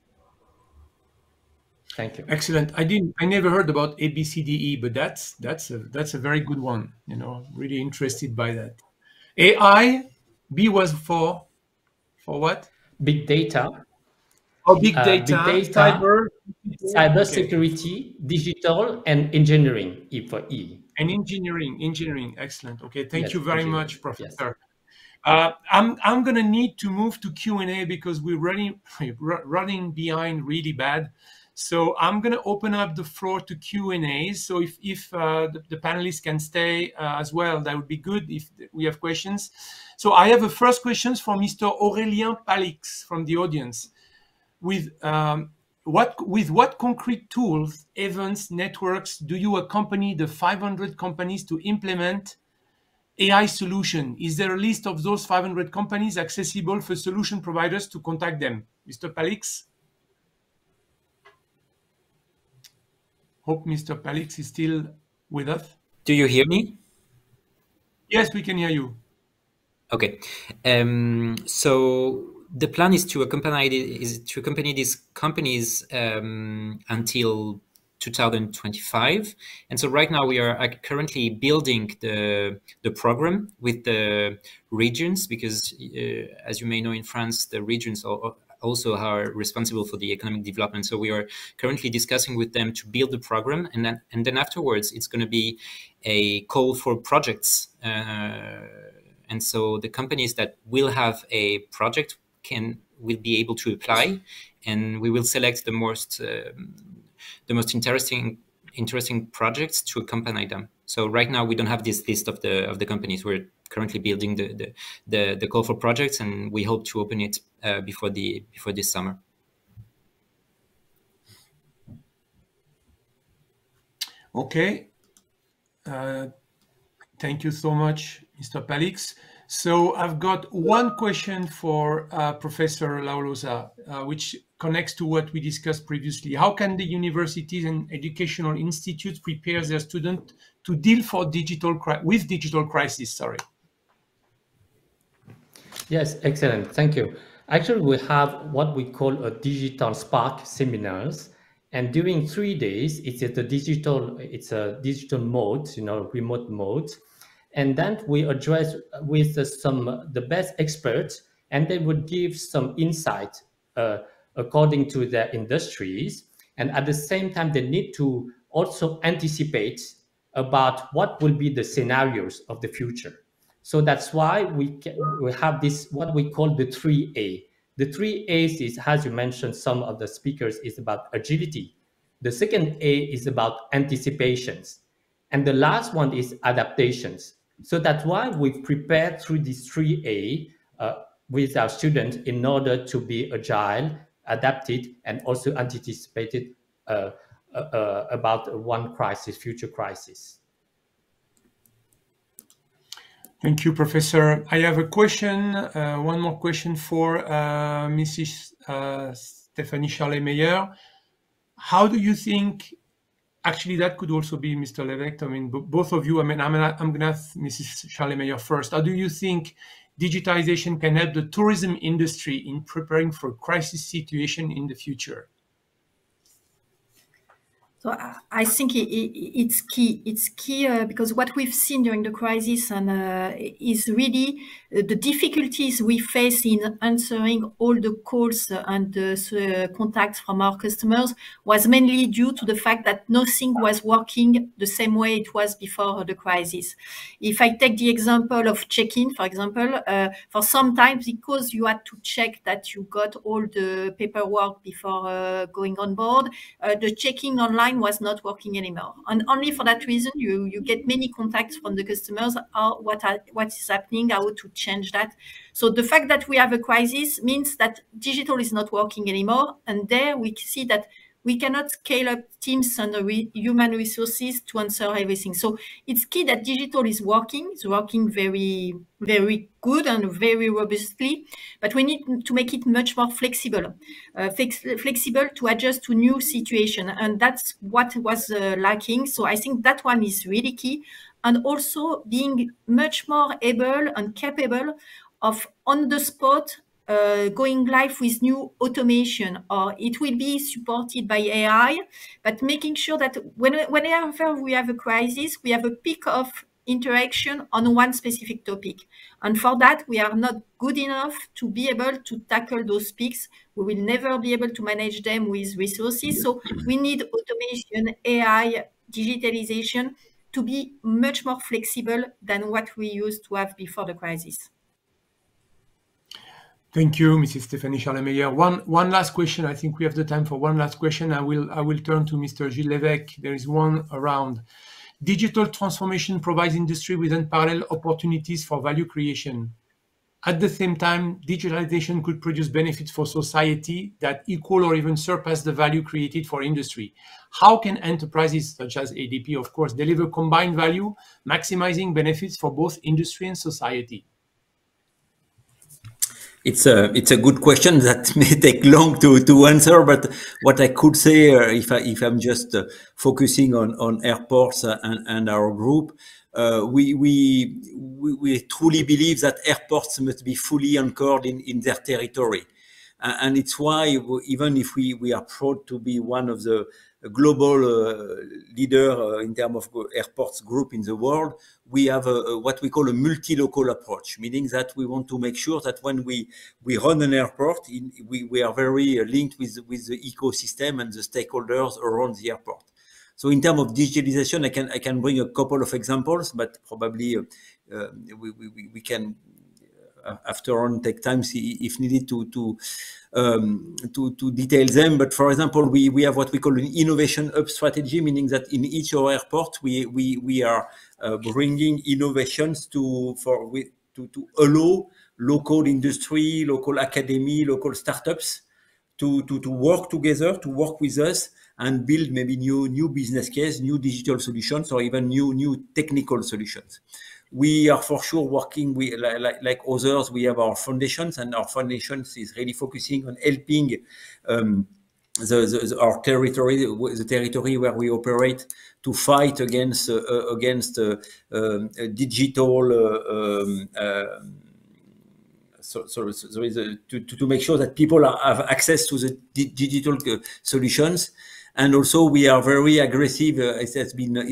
Thank you. Excellent. I never heard about ABCDE, but that's a very good one. Really interested by that. AI, B was for what? Big data. Oh, big data, cybersecurity, digital, and engineering, E for E. And engineering, excellent. Okay, thank you very much, Professor. Yes. I'm gonna need to move to Q&A because we're running behind really bad. So I'm gonna open up the floor to Q&A. So if the panelists can stay as well, that would be good if we have questions. So I have a first question from Mr. Aurélien Palix from the audience. With what concrete tools, events, networks do you accompany the 500 companies to implement AI solution? Is there a list of those 500 companies accessible for solution providers to contact them? Mr. Palix? Hope Mr. Palix is still with us. Do you hear me? Yes, we can hear you. Okay. So the plan is to accompany these companies until 2025, and so right now we are currently building the program with the regions, because as you may know, in France the regions also are responsible for the economic development. So we are currently discussing with them to build the program, and then afterwards it's going to be a call for projects, and so the companies that will have a project will be able to apply, and we will select the most interesting projects to accompany them. So right now we don't have this list of the companies. We're currently building the call for projects, and we hope to open it before this summer. Okay. Thank you so much, Mr. Palix. So I've got one question for Professor Laolosa, which connects to what we discussed previously. How can the universities and educational institutes prepare their students to deal with digital crisis? Sorry. Yes, excellent. Thank you. Actually, we have what we call a digital spark seminars. And during 3 days, it's a digital mode, remote mode. And then we address with the best experts, and they would give some insight according to their industries. And at the same time, they need to also anticipate about what will be the scenarios of the future. So that's why we have this, what we call the 3A. The 3 A's is, as you mentioned, some of the speakers, is about agility. The second A is about anticipations. And the last one is adaptations. So that's why we've prepared through this 3A with our students in order to be agile, adapted, and also anticipated about one crisis, future crisis. Thank you, Professor. I have a question, one more question for Mrs. Stéphanie Charlet-Meyer. How do you think, actually that could also be Mr. Levesque, I mean, both of you, I mean, I'm going to ask Mrs. Charlet-Meyer first. How do you think digitalization can help the tourism industry in preparing for a crisis situation in the future? So I think it's key. It's key because what we've seen during the crisis is really the difficulties we face in answering all the calls and the contacts from our customers was mainly due to the fact that nothing was working the same way it was before the crisis. If I take the example of check-in, for example, for some time, because you had to check that you got all the paperwork before going on board, the checking online was not working anymore, and only for that reason you get many contacts from the customers. What is happening, how to change that. So the fact that we have a crisis means that digital is not working anymore, and there we see that we cannot scale up teams and human resources to answer everything. So it's key that digital is working. It's working very, very good and very robustly, but we need to make it much more flexible, flexible to adjust to new situation. And that's what was lacking. So I think that one is really key. And also being much more able and capable of on the spot going live with new automation, or it will be supported by AI, but making sure that whenever we have a crisis, we have a peak of interaction on one specific topic. And for that, we are not good enough to be able to tackle those peaks. We will never be able to manage them with resources. So we need automation, AI, digitalization to be much more flexible than what we used to have before the crisis. Thank you, Mrs. Stéphanie Charlet-Meyer. One last question. I think we have the time for one last question. I will turn to Mr. Gilles Levesque. There is one around. Digital transformation provides industry with unparalleled opportunities for value creation. At the same time, digitalization could produce benefits for society that equal or even surpass the value created for industry. How can enterprises such as ADP, of course, deliver combined value, maximizing benefits for both industry and society? It's a good question that may take long to answer, but what I could say, if I'm just focusing on airports and our group, we truly believe that airports must be fully anchored in their territory, and it's why even if we are proud to be one of the global leader in terms of airports group in the world, we have what we call a multi-local approach, meaning that we want to make sure that when we run an airport, we are very linked with the ecosystem and the stakeholders around the airport. So in terms of digitalization, I can bring a couple of examples, but probably we can after on take time if needed to detail them. But for example, we have what we call an innovation hub strategy, meaning that in each of our airport we are bringing innovations to allow local industry, local academy, local startups to work together, to work with us and build maybe new business case, new digital solutions, or even new technical solutions. We are for sure working with, like others, we have our foundations, and our foundations is really focusing on helping our territory, the territory where we operate, to fight against digital. To make sure that people have access to the digital solutions. And also we are very aggressive. It has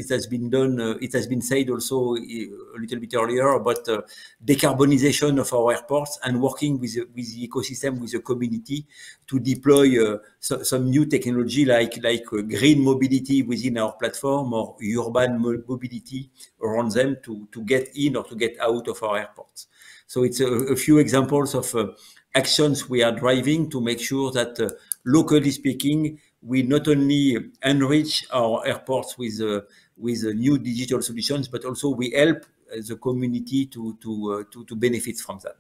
been said also a little bit earlier about decarbonization of our airports and working with the ecosystem, with the community, to deploy some new technology like green mobility within our platform, or urban mobility around them to get in or to get out of our airports. So it's a few examples of actions we are driving to make sure that, locally speaking, we not only enrich our airports with new digital solutions, but also we help the community to benefit from that.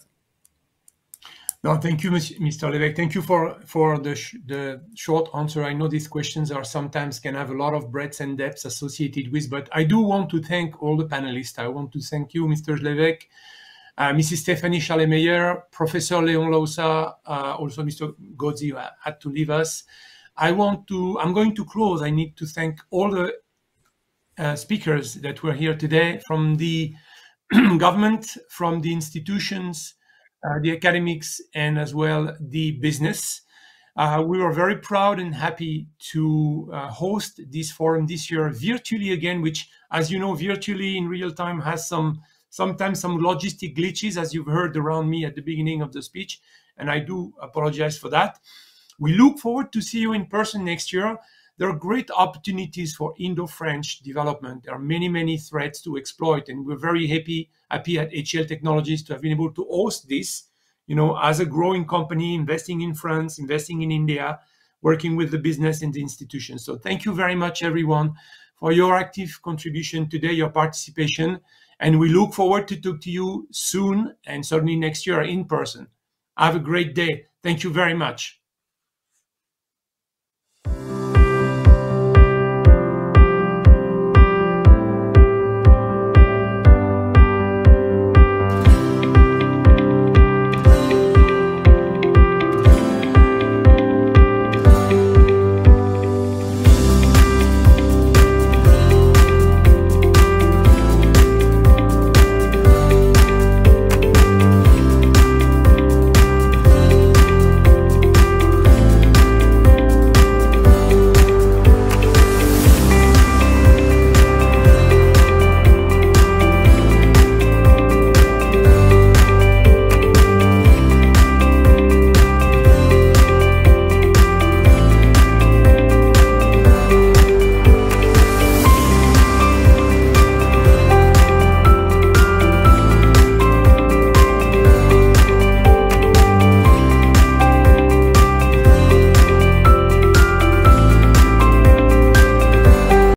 No, thank you, Mr. Levesque. Thank you for the short answer. I know these questions are sometimes can have a lot of breadth and depth associated with, but I do want to thank all the panelists. I want to thank you, Mr. Levesque, Mrs. Stephanie Schallemeyer, Professor Léon Laussa, also Mr. Gozzi, who had to leave us. I'm going to close. I need to thank all the speakers that were here today, from the government, from the institutions, the academics, and as well the business. We were very proud and happy to host this forum this year virtually again, which, as you know, virtually in real time has sometimes some logistic glitches, as you've heard around me at the beginning of the speech, and I do apologize for that. We look forward to see you in person next year. There are great opportunities for Indo-French development. There are many threads to exploit, and we're very happy at HCL Technologies to have been able to host this, as a growing company, investing in France, investing in India, working with the business and the institutions. So thank you very much, everyone, for your active contribution today, your participation, and we look forward to talk to you soon, and certainly next year in person. Have a great day. Thank you very much.